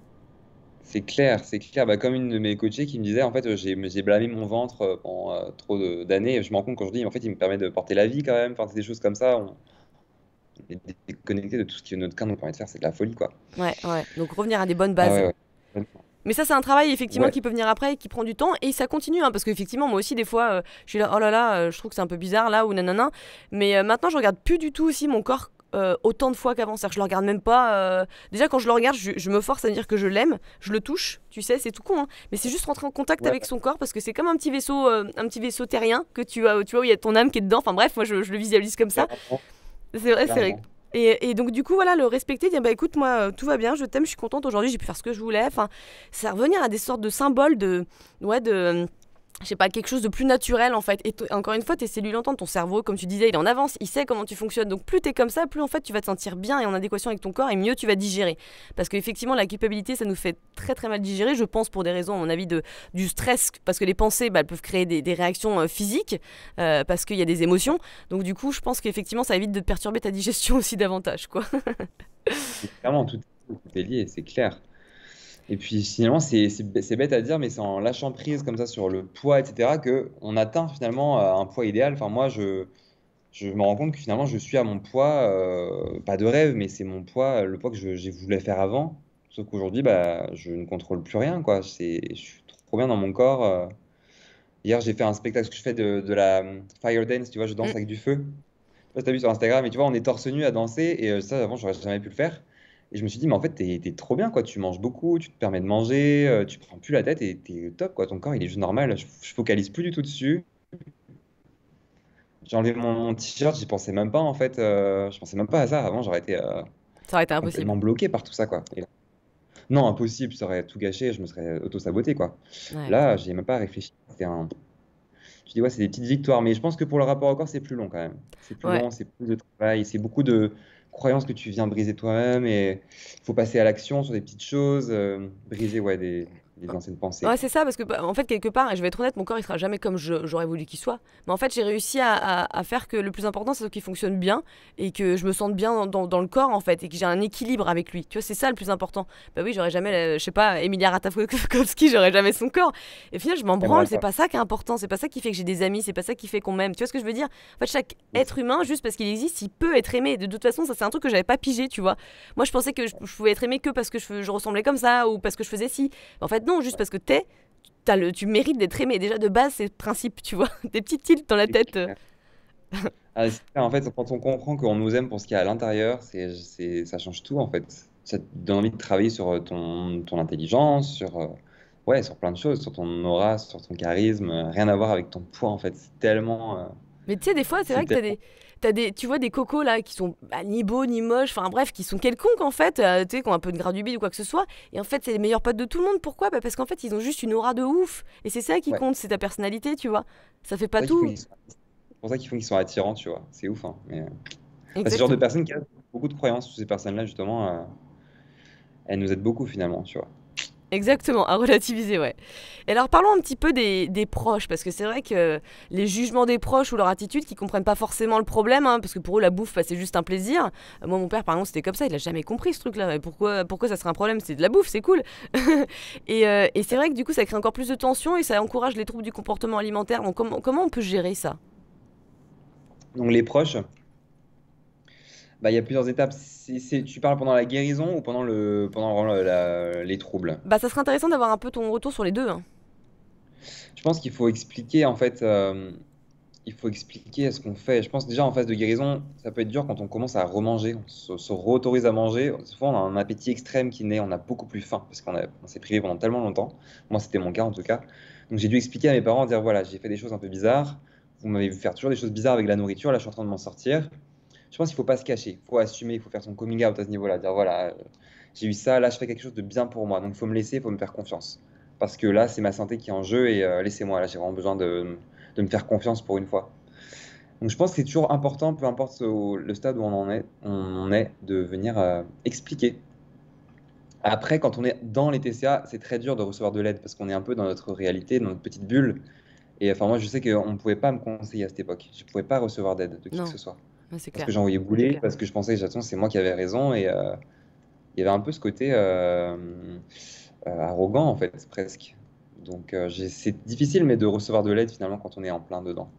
C'est clair, c'est clair. Bah, comme une de mes coachées qui me disait, en fait, euh, j'ai j'ai blâmé mon ventre euh, pendant euh, trop de- d'années. Et je me rends compte quand je dis, en fait, il me permet de porter la vie quand même. Enfin, c'est des choses comme ça. On est déconnecté de tout ce que notre corps nous permet de faire. C'est de la folie, quoi. Ouais, ouais. Donc revenir à des bonnes Ah bases. ouais, ouais. Mais ça, c'est un travail effectivement Ouais, qui peut venir après, qui prend du temps et ça continue, hein, parce qu'effectivement, moi aussi, des fois, euh, je suis là, oh là là, euh, je trouve que c'est un peu bizarre là ou nanana. Mais euh, maintenant, je regarde plus du tout aussi mon corps. Euh, autant de fois qu'avant, c'est-à-dire que je le regarde même pas. euh, Déjà, quand je le regarde, je, je me force à dire que je l'aime, je le touche, tu sais, c'est tout con, hein. Mais c'est juste rentrer en contact ouais, avec son corps parce que c'est comme un petit vaisseau, euh, un petit vaisseau terrien que tu as, tu vois, où il y a ton âme qui est dedans. Enfin bref, moi, je, je le visualise comme ça. clairement, C'est vrai, c'est vrai. clairement. Et, et donc du coup voilà, le respecter, dire bah écoute, moi euh, tout va bien, je t'aime, je suis contente aujourd'hui, j'ai pu faire ce que je voulais. Enfin, ça revenir à des sortes de symboles de ouais de je sais pas, quelque chose de plus naturel en fait. Et t- encore une fois, tes cellules entendent, ton cerveau, comme tu disais, il est en avance, il sait comment tu fonctionnes. Donc plus t'es comme ça, plus en fait tu vas te sentir bien et en adéquation avec ton corps et mieux tu vas digérer. Parce qu'effectivement, la culpabilité, ça nous fait très très mal digérer, je pense pour des raisons, à mon avis, de, du stress, parce que les pensées, bah, elles peuvent créer des, des réactions euh, physiques, euh, parce qu'il y a des émotions. Donc du coup, je pense qu'effectivement, ça évite de perturber ta digestion aussi davantage, quoi. Clairement, tout, tout est lié, c'est clair. Et puis finalement, c'est c'est- c'est bête à dire, mais c'est en lâchant prise comme ça sur le poids, et cetera, que on atteint finalement euh, un poids idéal. Enfin, moi, je, je me rends compte que finalement, je suis à mon poids, euh, pas de rêve, mais c'est mon poids, le poids que je, je voulais faire avant. Sauf qu'aujourd'hui, bah, je ne contrôle plus rien, quoi. C'est, je suis trop bien dans mon corps. euh. Hier, j'ai fait un spectacle, parce que je fais de, de la euh, fire dance, tu vois, je danse Mm. avec du feu. Je sais pas si t'as vu sur Instagram, et tu vois, on est torse nu à danser, et euh, ça, avant, j'aurais jamais pu le faire. Et je me suis dit, mais en fait, t'es, t'es trop bien, quoi. Tu manges beaucoup, tu te permets de manger, euh, tu prends plus la tête, et t'es au top, quoi. Ton corps, il est juste normal. Je, je focalise plus du tout dessus. J'ai enlevé mon, mon t-shirt, j'y pensais même pas, en fait. euh, je pensais même pas à ça. Avant, j'aurais été euh, Ça aurait été impossible. complètement bloqué par tout ça, quoi. Et là- non, impossible, ça aurait tout gâché, je me serais auto-saboté, quoi. Ouais. Là, j'ai même pas réfléchi. C'était un... Je dis, ouais, c'est des petites victoires, mais je pense que pour le rapport au corps, c'est plus long quand même. C'est plus Ouais. long, c'est plus de travail, c'est beaucoup de croyances que tu viens briser toi-même et il faut passer à l'action sur des petites choses, euh, briser ouais, des, des anciennes pensées, Ouais, quoi. c'est ça, parce que, bah, en fait, quelque part, et je vais être honnête, mon corps, il sera jamais comme je- j'aurais voulu qu'il soit. Mais en fait, j'ai réussi à, à- à faire que le plus important, c'est qu'il fonctionne bien et que je me sente bien dans, dans- dans le corps, en fait, et que j'ai un équilibre avec lui. Tu vois, c'est ça le plus important. Bah oui, j'aurais jamais, euh, je sais pas, Emilia Ratajkowski, j'aurais jamais son corps. Et au final, je m'en branle, T'aimerais c'est pas. pas ça qui est important, c'est pas ça qui fait que j'ai des amis, c'est pas ça qui fait qu'on m'aime. Tu vois ce que je veux dire? En fait, chaque être humain, juste parce qu'il existe, il peut être aimé. De toute façon, ça, c'est un truc que j'avais pas pigé, tu vois. Moi, je pensais que je, je pouvais être aimé que parce que je, je ressemblais comme ça ou parce que je faisais ci. En fait, non, juste parce que t'es t'as le, tu mérites d'être aimé. Déjà de base, c'est le principe, tu vois. Des petites tilts dans la C'est tête. euh. clair. Ah, c'est clair, en fait, quand on comprend qu'on nous aime pour ce qu'il y a à l'intérieur, c'est, c'est, ça change tout, en fait. Ça te donne envie de travailler sur euh, ton, ton intelligence, sur, euh, ouais, sur plein de choses, sur ton aura, sur ton charisme, euh, rien à voir avec ton poids, en fait. C'est tellement, euh, Mais tu sais, des fois, c'est c'est vrai que t'as des, t'as des, tu vois des cocos là qui sont bah, ni beaux ni moches, enfin bref, qui sont quelconques en fait, euh, tu sais, qui ont un peu de gras du bide ou quoi que ce soit. Et en fait, c'est les meilleurs potes de tout le monde. Pourquoi? Bah, parce qu'en fait, ils ont juste une aura de ouf. Et c'est ça qui ouais. compte, c'est ta personnalité, tu vois. Ça fait C'est pas ça qu'il faut tout. qu'ils soient- c'est pour ça qu'ils font qu'ils sont attirants, tu vois. C'est ouf, hein. Mais, euh, bah, c'est le genre de Exactement. personnes qui ont beaucoup de croyances. Ces personnes-là, justement, euh, elles nous aident beaucoup, finalement, tu vois. Exactement, à relativiser, ouais. Et alors parlons un petit peu des, des proches, parce que c'est vrai que les jugements des proches ou leur attitude qui comprennent pas forcément le problème, hein, parce que pour eux la bouffe bah, c'est juste un plaisir. Euh, Moi mon père par exemple c'était comme ça, il a jamais compris ce truc-là. Et Pourquoi, pourquoi ça serait un problème? C'est de la bouffe, c'est cool. et euh, et c'est vrai que du coup ça crée encore plus de tension et ça encourage les troubles du comportement alimentaire. Donc comment, comment on peut gérer ça? Donc, les proches, bah, il y a plusieurs étapes. C'est, c'est- tu parles pendant la guérison ou pendant, le, pendant vraiment la- les troubles? Bah ça serait intéressant d'avoir un peu ton retour sur les deux, hein. Je pense qu'il faut expliquer, en fait, euh, il faut expliquer ce qu'on fait. Je pense déjà en phase de guérison, ça peut être dur quand on commence à remanger, on se, se réautorise à manger. Souvent, on a un appétit extrême qui naît, on a beaucoup plus faim parce qu'on a- on s'est privé pendant tellement longtemps. Moi, c'était mon cas en tout cas. Donc, j'ai dû expliquer à mes parents, dire voilà, j'ai fait des choses un peu bizarres. Vous m'avez vu faire toujours des choses bizarres avec la nourriture. Là, je suis en train de m'en sortir. Je pense qu'il faut pas se cacher, il faut assumer, il faut faire son coming out à ce niveau-là, dire voilà, euh, j'ai eu ça, là, je fais quelque chose de bien pour moi. Donc, il faut me laisser, il faut me faire confiance. Parce que là, c'est ma santé qui est en jeu et euh, laissez-moi, là, j'ai vraiment besoin de, de me faire confiance pour une fois. Donc je pense que c'est toujours important, peu importe au- le stade où on en est, on en est de venir euh, expliquer. Après, quand on est dans les T C A, c'est très dur de recevoir de l'aide parce qu'on est un peu dans notre réalité, dans notre petite bulle. Et enfin, moi, je sais qu'on ne pouvait pas me conseiller à cette époque. Je ne pouvais pas recevoir d'aide de qui que Non, ce soit. ouais, c'est Parce que clair. j'envoyais bouler, parce que je pensais, j'attends, c'est moi qui avais raison. Et euh, il y avait un peu ce côté euh, euh, arrogant, en fait, presque. Donc euh, j'ai- c'est difficile, mais de recevoir de l'aide finalement quand on est en plein dedans.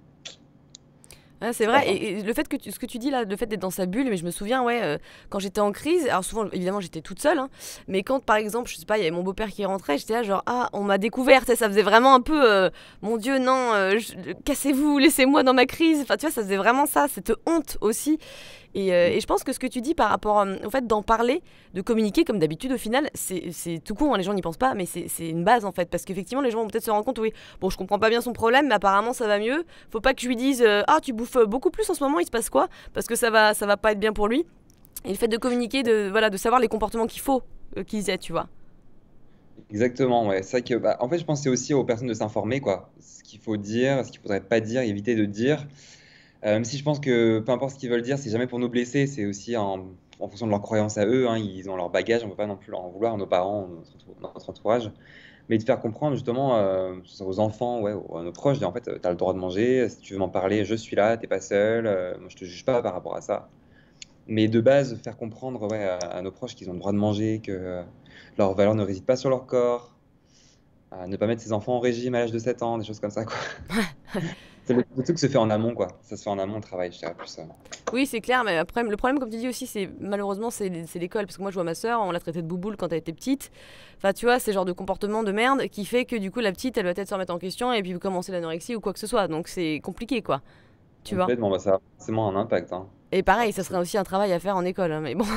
Ouais, c'est C'est pas vrai, simple. et, et le fait que tu, ce que tu dis là, le fait d'être dans sa bulle, mais je me souviens, ouais, euh, quand j'étais en crise, alors souvent, évidemment, j'étais toute seule, hein, mais quand par exemple, je sais pas, il y avait mon beau-père qui rentrait, j'étais là, genre, ah, on m'a découvert, tu sais, ça faisait vraiment un peu, euh, mon Dieu, non, euh, je- cassez-vous, laissez-moi dans ma crise, enfin, tu vois, ça faisait vraiment ça, cette honte aussi. Et, euh, et je pense que ce que tu dis par rapport euh, au fait d'en parler, de communiquer comme d'habitude au final, c'est c'est tout con, hein, les gens n'y pensent pas, mais c'est c'est une base en fait. Parce qu'effectivement, les gens vont peut-être se rendre compte, oui, bon, je comprends pas bien son problème, mais apparemment ça va mieux. Faut pas que je lui dise, euh, ah, tu bouffes beaucoup plus en ce moment, il se passe quoi? Parce que ça va, ça va pas être bien pour lui. Et le fait de communiquer, de, voilà, de savoir les comportements qu'il faut euh, qu'ils aient, tu vois. Exactement, ouais. C'est vrai que, bah, en fait, je pense que c'est aussi aux personnes de s'informer, quoi. Ce qu'il faut dire, ce qu'il faudrait pas dire, éviter de dire. Euh, même si je pense que peu importe ce qu'ils veulent dire, c'est jamais pour nous blesser, c'est aussi en, en fonction de leurs croyances à eux, hein. Ils ont leur bagage, on peut pas non plus leur en vouloir à nos parents, notre, entour- notre entourage. Mais de faire comprendre justement euh, que ce soit aux enfants, ouais, ou à nos proches, dire, en fait, tu as le droit de manger, si tu veux m'en parler, je suis là, t'es pas seul, euh, moi je te juge pas par rapport à ça. Mais de base, faire comprendre ouais, à, à nos proches qu'ils ont le droit de manger, que euh, leur valeur ne réside pas sur leur corps, Euh, ne pas mettre ses enfants au régime à l'âge de sept ans, des choses comme ça, quoi. C'est le, le truc se fait en amont, quoi. Ça se fait en amont, le travail, je dirais plus. euh. Oui, c'est clair, mais après, le problème, comme tu dis aussi, c'est malheureusement, c'est c'est l'école. Parce que moi, je vois ma sœur, on l'a traitée de bouboule quand elle était petite. Enfin, tu vois, c'est le genre de comportement de merde qui fait que du coup, la petite, elle va peut-être se remettre en question et puis commencer l'anorexie ou quoi que ce soit. Donc, c'est compliqué, quoi. Tu vois. Complètement, bah, ça a forcément un impact, hein. Et Ça a pareil, ça serait forcément- aussi un travail à faire en école, hein, mais bon.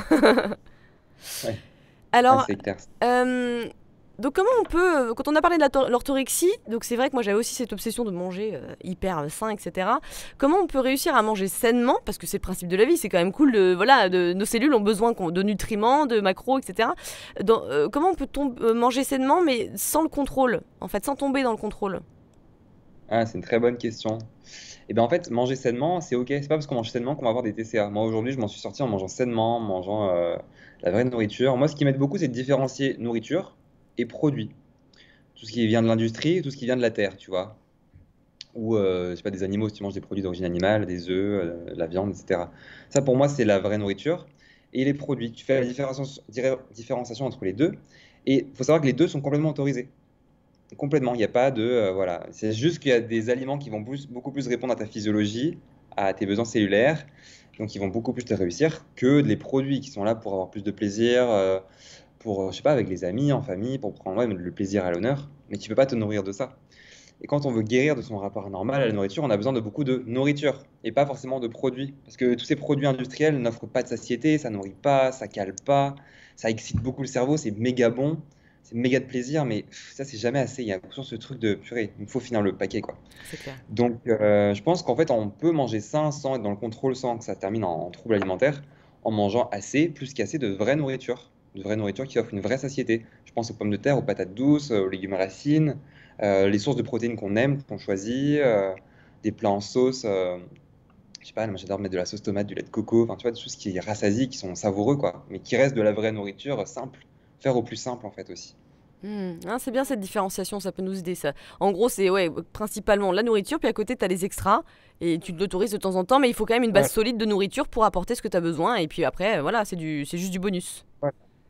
Ouais, ouais, Alors, c'est clair. euh, donc comment on peut, euh, quand on a parlé de la tor- l'orthorexie, donc c'est vrai que moi j'avais aussi cette obsession de manger euh, hyper sain, et cetera. Comment on peut réussir à manger sainement, parce que c'est le principe de la vie, c'est quand même cool, de, voilà, de, nos cellules ont besoin qu'on- de nutriments, de macros, et cetera. Dans- euh, comment on peut tom- euh, manger sainement, mais sans le contrôle, en fait, sans tomber dans le contrôle? Ah, c'est une très bonne question. Et bien en fait, manger sainement, c'est ok. C'est pas parce qu'on mange sainement qu'on va avoir des T C A. Moi aujourd'hui, je m'en suis sorti en mangeant sainement, en mangeant euh, la vraie nourriture. Moi, ce qui m'aide beaucoup, c'est de différencier nourriture et produit. Tout ce qui vient de l'industrie, tout ce qui vient de la terre, tu vois. Ou, euh, je sais pas, des animaux, si tu manges des produits d'origine animale, des œufs, euh, de la viande, et cetera. Ça, pour moi, c'est la vraie nourriture. Et les produits, tu fais la différenciation, dire- différenciation entre les deux. Et il faut savoir que les deux sont complètement autorisés. Complètement, il n'y a pas de... euh, voilà. C'est juste qu'il y a des aliments qui vont plus- beaucoup plus répondre à ta physiologie, à tes besoins cellulaires, donc ils vont beaucoup plus te réussir que les produits qui sont là pour avoir plus de plaisir, euh, pour, euh, je sais pas, avec les amis, en famille, pour prendre ouais, le plaisir à l'honneur, mais tu peux pas te nourrir de ça. Et quand on veut guérir de son rapport normal à la nourriture, on a besoin de beaucoup de nourriture et pas forcément de produits. Parce que tous ces produits industriels n'offrent pas de satiété, ça nourrit pas, ça cale pas, ça excite beaucoup le cerveau, c'est méga bon, c'est méga de plaisir, mais pff, ça c'est jamais assez. Il y a toujours ce truc de purée, il faut finir le paquet quoi. C'est clair. Donc euh, je pense qu'en fait on peut manger sain sans être dans le contrôle, sans que ça termine en, en trouble alimentaire, en mangeant assez, plus qu'assez de vraie nourriture. De vraie nourriture qui offre une vraie satiété. Je pense aux pommes de terre, aux patates douces, aux légumes racines, euh, les sources de protéines qu'on aime, qu'on choisit, euh, des plats en sauce. Euh, je sais pas, moi j'adore mettre de la sauce tomate, du lait de coco, enfin tu vois, des choses qui rassasient, qui sont savoureux quoi, mais qui restent de la vraie nourriture euh, simple. Faire au plus simple en fait aussi. Hmm, hein, c'est bien cette différenciation, ça peut nous aider ça. En gros, c'est ouais, principalement la nourriture, puis à côté, tu as les extras, et tu te l'autorises de temps en temps, mais il faut quand même une base Ouais, solide de nourriture pour apporter ce que tu as besoin, et puis après, euh, voilà, c'est du, c'est juste du bonus. ouais.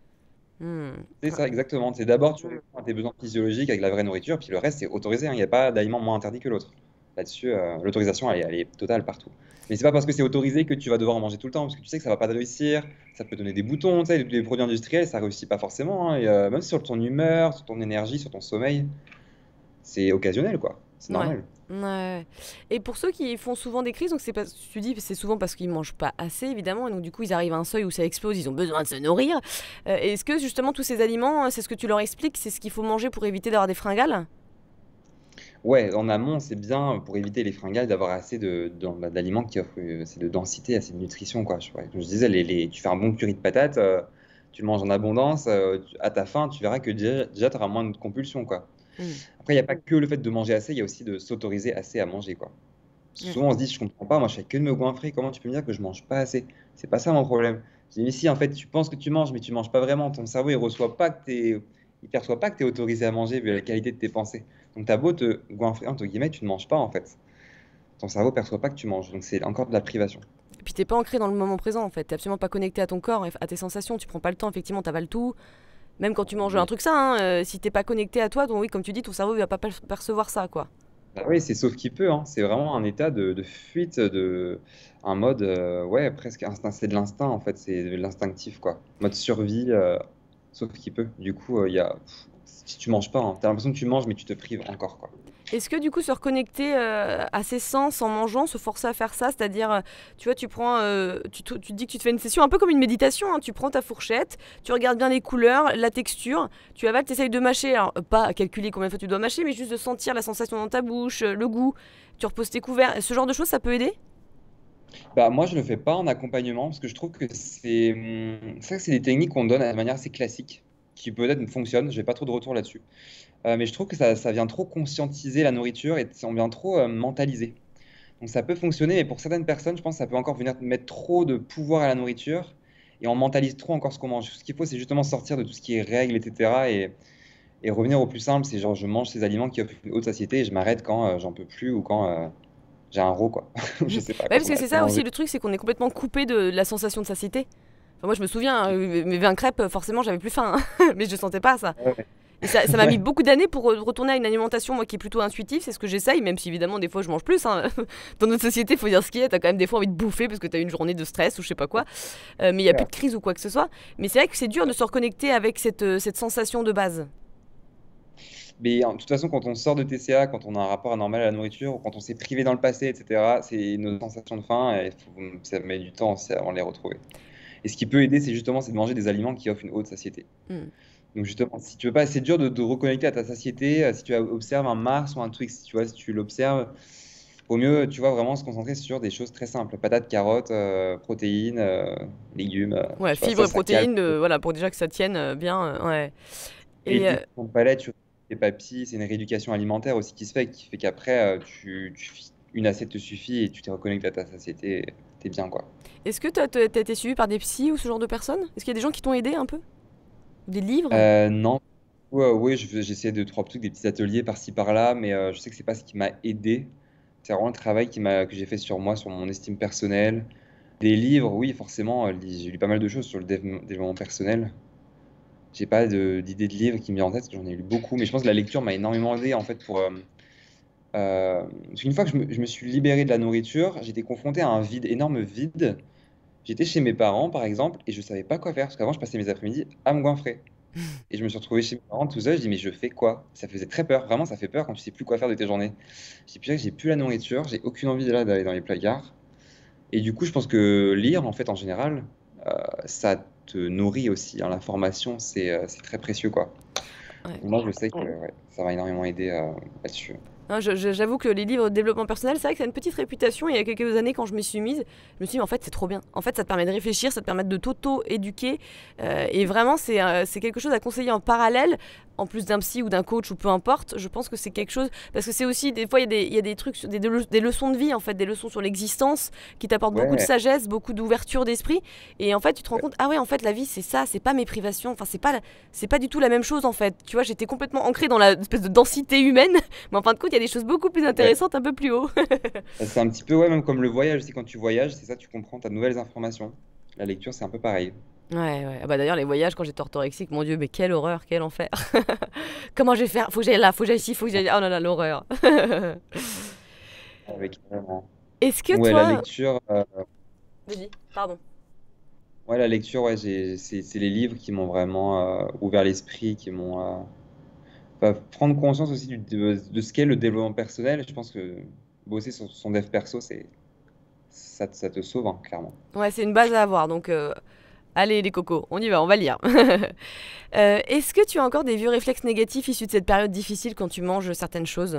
Hmm. C'est Ah, ça exactement. C'est d'abord tu réponds à tes besoins physiologiques avec la vraie nourriture, puis le reste c'est autorisé, hein. Il n'y a pas d'aliment moins interdit que l'autre. Là-dessus, euh, l'autorisation elle, est elle est totale partout. Mais c'est pas parce que c'est autorisé que tu vas devoir en manger tout le temps, parce que tu sais que ça va pas te réussir, ça peut donner des boutons, tu sais, les, les produits industriels ça réussit pas forcément, hein. Et, euh, même sur ton humeur, sur ton énergie, sur ton sommeil, c'est occasionnel quoi. C'est ouais. normal. Ouais. Et pour ceux qui font souvent des crises, donc c'est pas, tu dis, c'est souvent parce qu'ils mangent pas assez, évidemment, et donc du coup ils arrivent à un seuil où ça explose, ils ont besoin de se nourrir. Euh, est-ce que justement tous ces aliments, c'est ce que tu leur expliques, c'est ce qu'il faut manger pour éviter d'avoir des fringales? Ouais, en amont, c'est bien pour éviter les fringales d'avoir assez de, d'en- bah, d'aliments qui offrent euh, assez de densité, assez de nutrition, quoi. Je, ouais, comme je disais, les, les- tu fais un bon curry de patates, euh, tu le manges en abondance, euh, tu- à ta faim, tu verras que déjà, déjà tu auras moins de compulsions, quoi. Hmm. Après, il n'y a pas que le fait de manger assez, il y a aussi de s'autoriser assez à manger, quoi. Ouais. Souvent, on se dit, je comprends pas, moi, je fais que de me goinfrer, comment tu peux me dire que je mange pas assez? C'est pas ça mon problème. Je dis, mais si, en fait, tu penses que tu manges, mais tu manges pas vraiment. Ton cerveau, il reçoit pas que t'es, il perçoit pas que tu es autorisé à manger vu la qualité de tes pensées. Donc, t'as beau te goinfrer, entre guillemets, tu ne manges pas, en fait. Ton cerveau perçoit pas que tu manges. Donc, c'est encore de la privation. Et puis t'es pas ancré dans le moment présent en fait, t'es absolument pas connecté à ton corps, et à tes sensations, tu prends pas le temps, effectivement, t'avales tout. Même quand tu manges un Mais, truc ça, hein, euh, si t'es pas connecté à toi, donc oui, comme tu dis, ton cerveau il va pas per- percevoir ça, quoi. bah oui, c'est sauf qui peut, hein. C'est vraiment un état de, de fuite, de, un mode, euh, ouais, presque instinct. C'est de l'instinct, en fait. C'est de l'instinctif, quoi. Mode survie, euh, sauf qui peut. Du coup, euh, il y a, pff, si tu manges pas, hein, t'as l'impression que tu manges, mais tu te prives encore, quoi. Est-ce que du coup se reconnecter euh, à ses sens en mangeant, se forcer à faire ça, c'est-à-dire, euh, tu vois, tu prends, euh, tu, te- tu te dis que tu te fais une session un peu comme une méditation, hein, tu prends ta fourchette, tu regardes bien les couleurs, la texture, tu avales, tu essayes de mâcher, alors euh, pas à calculer combien de fois tu dois mâcher, mais juste de sentir la sensation dans ta bouche, euh, le goût, tu reposes tes couverts, ce genre de choses, ça peut aider? Bah, moi, je le fais pas en accompagnement parce que je trouve que c'est hum, ça, c'est des techniques qu'on donne de manière assez classique qui peut-être fonctionnent. J'ai pas trop de retour là-dessus. Euh, mais je trouve que ça, ça vient trop conscientiser la nourriture et on vient trop euh, mentaliser. Donc ça peut fonctionner, mais pour certaines personnes, je pense que ça peut encore venir mettre trop de pouvoir à la nourriture et on mentalise trop encore ce qu'on mange. Ce qu'il faut, c'est justement sortir de tout ce qui est règles, et cetera. Et, et revenir au plus simple, c'est genre je mange ces aliments qui offrent une haute satiété et je m'arrête quand euh, j'en peux plus ou quand euh, j'ai un roux, quoi. Ou je Ouais, sais pas, quand parce on que c'est arrête de ça aussi manger. le truc, c'est qu'on est complètement coupé de la sensation de satiété. Enfin, moi je me souviens, hein, mes vingt crêpes, forcément j'avais plus faim, hein, mais je sentais pas ça. Ouais, Et ça ça m'a mis Ouais, beaucoup d'années pour re- retourner à une alimentation, moi, qui est plutôt intuitive. C'est ce que j'essaye, même si évidemment, des fois, je mange plus, hein. Dans notre société, faut dire ce qu'il y a. T'as quand même des fois envie de bouffer parce que t'as eu une journée de stress ou je sais pas quoi. Euh, mais il y a plus ouais. de crise ou quoi que ce soit. Mais c'est vrai que c'est dur de se reconnecter avec cette, euh, cette sensation de base. Mais en toute façon, quand on sort de T C A, quand on a un rapport anormal à la nourriture, ou quand on s'est privé dans le passé, et cetera, c'est nos sensations de faim et faut- ça met du temps aussi avant de les retrouver. Et ce qui peut aider, c'est justement c'est de manger des aliments qui offrent une haute satiété. Hmm. Donc justement, si tu veux pas, c'est dur de te reconnecter à ta satiété. euh, Si tu observes un Mars ou un Twix, tu vois, si tu l'observes, vaut mieux, tu vois, vraiment se concentrer sur des choses très simples. Patates, carottes, euh, protéines, euh, légumes. euh, Ouais, tu vois, fibres ça, et ça calme. protéines, euh, voilà, pour déjà que ça tienne euh, bien. Euh, ouais. Et Et euh, l'éducation de palais, tu vois, les papilles, c'est une rééducation alimentaire aussi qui se fait, qui fait qu'après, euh, tu, tu- une assiette te suffit et tu te reconnectes à ta satiété, et t'es bien, quoi. est-ce que t'as t'as- t'as été suivi par des psys ou ce genre de personnes? Est-ce qu'il y a des gens qui t'ont aidé un peu? Ou des livres? Euh, non, ouais, ouais, je- j'essaie de trois trucs, des petits ateliers par-ci par-là, mais euh, je sais que c'est pas ce qui m'a aidé. C'est vraiment le travail qui m'a, que j'ai fait sur moi, sur mon estime personnelle. Des livres, oui, forcément, euh, li- j'ai lu pas mal de choses sur le dév- développement personnel. J'ai pas de- d'idée de livre qui me vient en tête, parce que j'en ai lu beaucoup, mais je pense que la lecture m'a énormément aidé en fait pour. Euh, euh, parce qu'une fois que je me, je me suis libéré de la nourriture, j'étais confronté à un vide, énorme vide. J'étais chez mes parents, par exemple, et je savais pas quoi faire, parce qu'avant, je passais mes après-midi à me goinfrer. Et je me suis retrouvé chez mes parents tout seul. Je dis, mais je fais quoi? Ça faisait très peur. Vraiment, ça fait peur quand tu sais plus quoi faire de tes journées. Je dis, putain, j'ai plus la nourriture. J'ai aucune envie là d'aller dans les placards. Et du coup, je pense que lire, en fait, en général, euh, ça te nourrit aussi, hein. L'information, c'est euh, c'est très précieux, quoi. Ouais. Moi, je sais que ouais, ça m'a énormément aidé euh, là-dessus. Non, je- je- j'avoue que les livres de développement personnel, c'est vrai que ça a une petite réputation. Il y a quelques années, quand je me suis mise, je me suis dit, mais en fait, c'est trop bien. En fait, ça te permet de réfléchir, ça te permet de t'auto-éduquer. Euh, et vraiment, c'est euh, c'est quelque chose à conseiller en parallèle, en plus d'un psy ou d'un coach ou peu importe. Je pense que c'est quelque chose. Parce que c'est aussi, des fois, il y a des, il y a des trucs, sur- des, des, des leçons de vie, en fait, des leçons sur l'existence qui t'apportent beaucoup de Ouais, sagesse, beaucoup d'ouverture d'esprit. Et en fait, tu te rends ouais, compte, ah ouais, en fait, la vie, c'est ça, c'est pas mes privations. Enfin, c'est pas, la- c'est pas du tout la même chose, en fait. Tu vois, j'étais complètement ancrée dans la espèce de densité humaine. Mais en fin de compte, il y a des choses beaucoup plus ouais. intéressantes un peu plus haut. C'est un petit peu, ouais, même comme le voyage. C'est quand tu voyages, c'est ça, tu comprends, tu as de nouvelles informations. La lecture, c'est un peu pareil. Ouais, ouais. Ah bah d'ailleurs, les voyages, quand j'étais orthorexique, mon Dieu, mais quelle horreur, quel enfer. Comment je vais faire? Faut que j'aille là, faut que j'aille ici, faut que j'aille. Oh là là, l'horreur. Avec, vraiment. Est-ce que Ouais, la toi. lecture. euh, Vas-y, pardon. Ouais, la lecture, ouais, j'ai, c'est, c'est les livres qui m'ont vraiment euh, ouvert l'esprit, qui m'ont euh, enfin, prendre conscience aussi du- de, de ce qu'est le développement personnel. Je pense que bosser sur son dev perso, c'est, ça, te- ça te sauve, hein, clairement. Ouais, c'est une base à avoir, donc euh, allez les cocos, on y va, on va lire. Euh, Est-ce que tu as encore des vieux réflexes négatifs issus de cette période difficile quand tu manges certaines choses?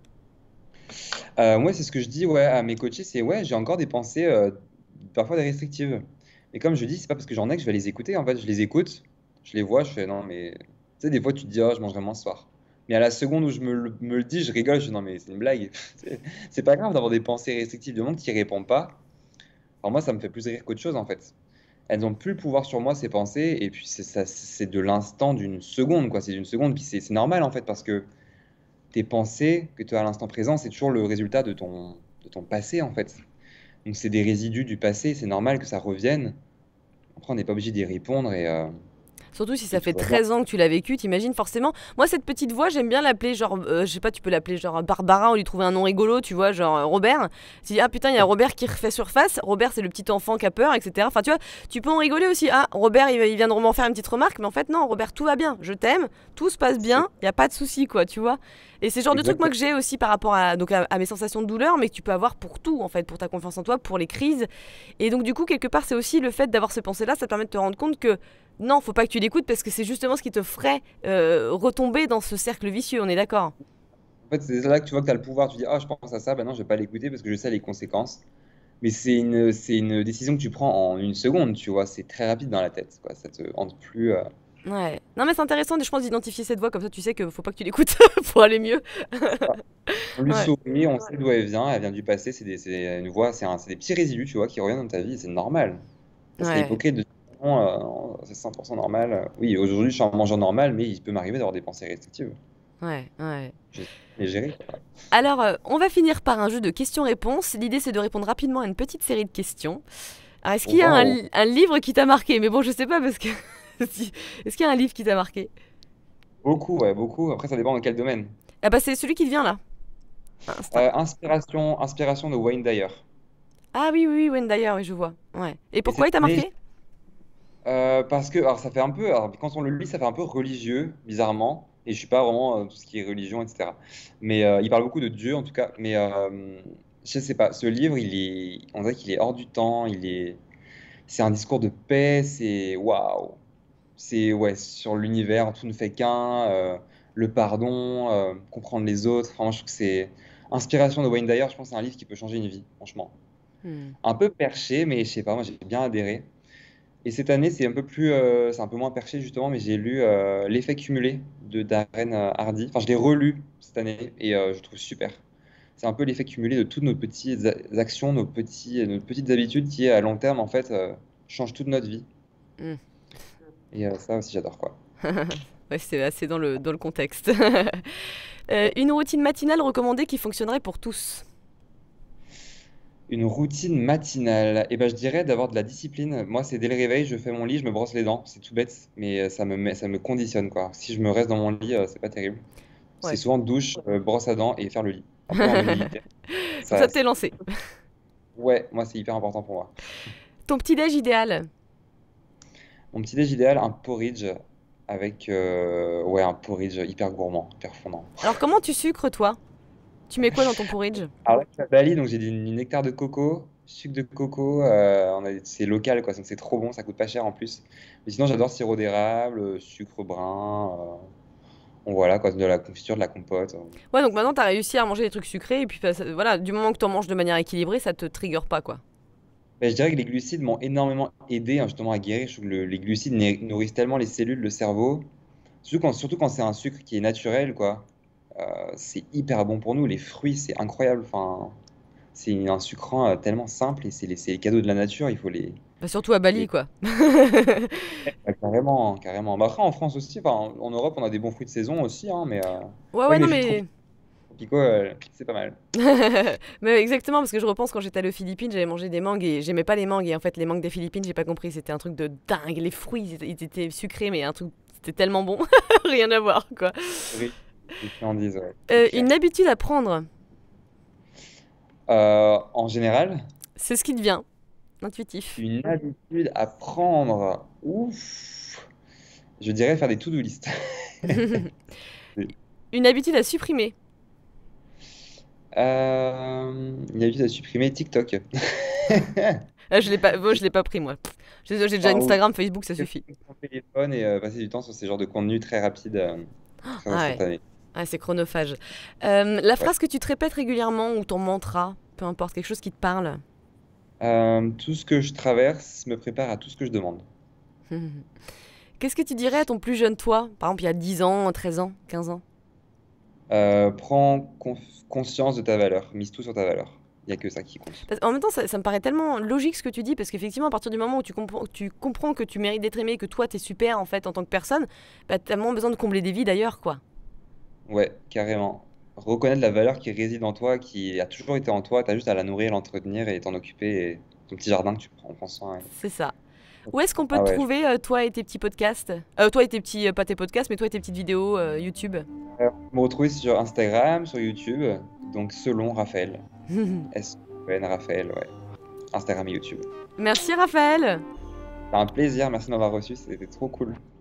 Euh, moi, c'est ce que je dis ouais, à mes coachés, c'est ouais, j'ai encore des pensées, euh, parfois des restrictives. Mais comme je dis, c'est pas parce que j'en ai que je vais les écouter. En fait, je les écoute, je les vois, je fais non, mais tu sais, des fois, tu te dis, oh, je mangerai moins ce soir. Mais à la seconde où je me, le me le dis, je rigole, je dis non, mais c'est une blague. C'est c'est pas grave d'avoir des pensées restrictives. Du moment que tu n'y réponds pas, alors moi, ça me fait plus rire qu'autre chose en fait. Elles n'ont plus le pouvoir sur moi, ces pensées, et puis c'est ça, c'est de l'instant d'une seconde, quoi. C'est d'une seconde, puis c'est c'est normal en fait, parce que tes pensées que tu as à l'instant présent, c'est toujours le résultat de ton, de ton passé en fait. Donc c'est des résidus du passé, c'est normal que ça revienne. Après, on n'est pas obligé d'y répondre et, euh, Surtout si et ça fait tout va bien. treize ans que tu l'as vécu, t'imagines forcément. Moi, cette petite voix, j'aime bien l'appeler genre, euh, je sais pas, tu peux l'appeler genre Barbara ou lui trouver un nom rigolo, tu vois, genre euh, Robert. Tu dis, ah putain, il y a Robert qui refait surface. Robert, c'est le petit enfant qui a peur, et cetera. Enfin, tu vois, tu peux en rigoler aussi. Ah, Robert, il, il vient de m'en faire une petite remarque, mais en fait, non, Robert, tout va bien. Je t'aime, tout se passe C'est bien, il y a pas de souci, quoi, tu vois. Et c'est le genre de truc, moi, exactement. que j'ai aussi par rapport à, donc, à, à mes sensations de douleur, mais que tu peux avoir pour tout, en fait, pour ta confiance en toi, pour les crises. Et donc, du coup, quelque part, c'est aussi le fait d'avoir ces pensées-là, ça te permet de te rendre compte que non, faut pas que tu l'écoutes parce que c'est justement ce qui te ferait euh, retomber dans ce cercle vicieux, on est d'accord? En fait, c'est là que tu vois que tu as le pouvoir. Tu dis, ah, je pense à ça, ben non, je vais pas l'écouter parce que je sais les conséquences. Mais c'est une, c'est une décision que tu prends en une seconde, tu vois. C'est très rapide dans la tête, quoi. Ça te hante plus. euh, Ouais. Non mais c'est intéressant, je pense, d'identifier cette voix, comme ça tu sais que faut pas que tu l'écoutes pour aller mieux. On lui Ouais. sourit, on sait d'où elle vient, elle vient du passé, c'est des, c'est une voix, c'est un- c'est des petits résidus, tu vois, qui reviennent dans ta vie, et c'est normal. Ça serait Ouais. hypocrite de dire non, euh, c'est cent pour cent normal. Oui, aujourd'hui, je suis un mangeur normal, mais il peut m'arriver d'avoir des pensées restrictives. Ouais. Ouais. J'ai les gérer, quoi. Alors, euh, on va finir par un jeu de questions-réponses. L'idée, c'est de répondre rapidement à une petite série de questions. Alors, est-ce qu'il y a un, Waouh! li- un livre qui t'a marqué? Mais bon, je sais pas parce que... si- Est-ce qu'il y a un livre qui t'a marqué? Beaucoup, ouais, beaucoup. Après, ça dépend dans quel domaine. Ah bah c'est celui qui te vient là. Instinct. Euh, inspiration, inspiration de Wayne Dyer. Ah oui, oui, oui, Wayne Dyer, oui, je vois. Ouais. Et Et pourquoi cette il t'a année, marqué? euh, parce que, alors ça fait un peu, alors, quand on le lit, ça fait un peu religieux, bizarrement. Et je suis pas vraiment euh, tout ce qui est religion, et cetera. Mais euh, il parle beaucoup de Dieu, en tout cas. Mais euh, je sais pas, ce livre, il est, on dirait qu'il est hors du temps. Il est, c'est un discours de paix. C'est waouh. C'est ouais, sur l'univers, tout ne fait qu'un, euh, le pardon, euh, comprendre les autres. Enfin, moi, je trouve que c'est Inspiration de Wayne Dyer. Je pense que c'est un livre qui peut changer une vie, franchement. Hmm. Un peu perché, mais je sais pas, moi j'ai bien adhéré. Et cette année, c'est un peu plus, euh, c'est un peu moins perché justement, mais j'ai lu euh, L'effet cumulé de Darren euh, Hardy. Enfin, je l'ai relu cette année et euh, je trouve super. C'est un peu l'effet cumulé de toutes nos petites a- actions, nos petits, nos petites habitudes qui, à long terme, en fait, euh, changent toute notre vie. Hmm. Et euh, ça aussi, j'adore quoi. Ouais, c'est assez dans le, dans le contexte. Euh, une routine matinale recommandée qui fonctionnerait pour tous. Une routine matinale, et ben, je dirais d'avoir de la discipline. Moi, c'est dès le réveil, je fais mon lit, je me brosse les dents. C'est tout bête, mais euh, ça me met, ça me conditionne, quoi. Si je me reste dans mon lit, euh, c'est pas terrible. C'est Ouais. souvent douche, euh, brosse à dents et faire le lit. Après, un menu hyper. Comme Ça, ça, t'es c'est- lancé. ouais, moi, c'est hyper important pour moi. Ton petit-déj idéal. Mon petit déj idéal, un porridge avec, euh, ouais, un porridge hyper gourmand, hyper fondant. Alors, comment tu sucres, toi? Tu mets quoi dans ton porridge? Alors là, je suis à Bali, donc j'ai du du nectar de coco, sucre de coco. Euh, on a, c'est local, quoi, donc c'est trop bon, ça coûte pas cher en plus. Mais sinon, j'adore sirop d'érable, euh, sucre brun. euh, bon, voilà, quoi, de la confiture, de la compote. Ouais, donc maintenant, t'as réussi à manger des trucs sucrés, et puis bah, ça- voilà, du moment que t'en manges de manière équilibrée, ça te trigger pas, quoi. Ben, je dirais que les glucides m'ont énormément aidé hein, justement à guérir. Je trouve que le- les glucides né- nourrissent tellement les cellules, le cerveau. Surtout quand, surtout quand c'est un sucre qui est naturel, quoi. Euh, c'est hyper bon pour nous. Les fruits, c'est incroyable. Enfin, c'est un sucrant euh, tellement simple et c'est les, c'est les cadeaux de la nature. Il faut les, Bah, surtout à Bali, les... quoi. Ouais, carrément, carrément. Bah, après, en France aussi, enfin, en, en Europe, on a des bons fruits de saison aussi, hein, mais euh, Ouais, ouais, ouais, mais non, les fruits mais. tropi- tropicaux, euh, c'est pas mal. Mais exactement, parce que je repense quand j'étais allée aux Philippines, j'avais mangé des mangues et j'aimais pas les mangues. Et en fait, les mangues des Philippines, j'ai pas compris, c'était un truc de dingue. Les fruits, ils étaient, ils étaient sucrés, mais un truc, c'était tellement bon. Rien à voir, quoi. Oui, les friandises, ouais, c'est Euh, clair. une habitude à prendre, Euh, en général, c'est ce qui te vient, intuitif. une habitude à prendre, ouf, je dirais faire des to-do list. Une habitude à supprimer. Euh, une habitude à supprimer TikTok. Ah, je l'ai pas, moi, je l'ai pas pris, moi. Pff, J'ai j'ai déjà Enfin, ou Instagram, Facebook, ça suffit. son téléphone et euh, passer du temps sur ces genres de contenus très rapides, euh, très Ah ouais, instantanés. ah, c'est chronophage. Euh, la Ouais. phrase que tu te répètes régulièrement ou ton mantra, peu importe, quelque chose qui te parle. Euh, tout ce que je traverse me prépare à tout ce que je demande. Qu'est-ce que tu dirais à ton plus jeune toi? Par exemple, il y a dix ans, treize ans, quinze ans. Euh, prends conf- conscience de ta valeur, mise tout sur ta valeur. Il n'y a que ça qui compte. Parce- En même temps, ça, ça me paraît tellement logique ce que tu dis, parce qu'effectivement, à partir du moment où tu comprends, tu comprends que tu mérites d'être aimé, que toi, t'es super en fait en tant que personne, bah, t'as moins besoin de combler des vides ailleurs, quoi. Ouais, carrément. Reconnaître la valeur qui réside en toi, qui a toujours été en toi, t'as juste à la nourrir, l'entretenir et t'en occuper. Et ton petit jardin que tu prends, prends soin. et- C'est ça. Où est-ce qu'on peut Ah te ouais. je- trouver, euh, toi et tes petits podcasts? Euh, toi et tes petits, euh, pas tes podcasts, mais toi et tes petites vidéos euh, YouTube. Euh, vous me retrouvez sur Instagram, sur YouTube, donc selon Raphaël. S-O-N Raphaël, ouais. Instagram et YouTube. Merci Raphaël. C'est un plaisir, merci de m'avoir reçu, c'était trop cool.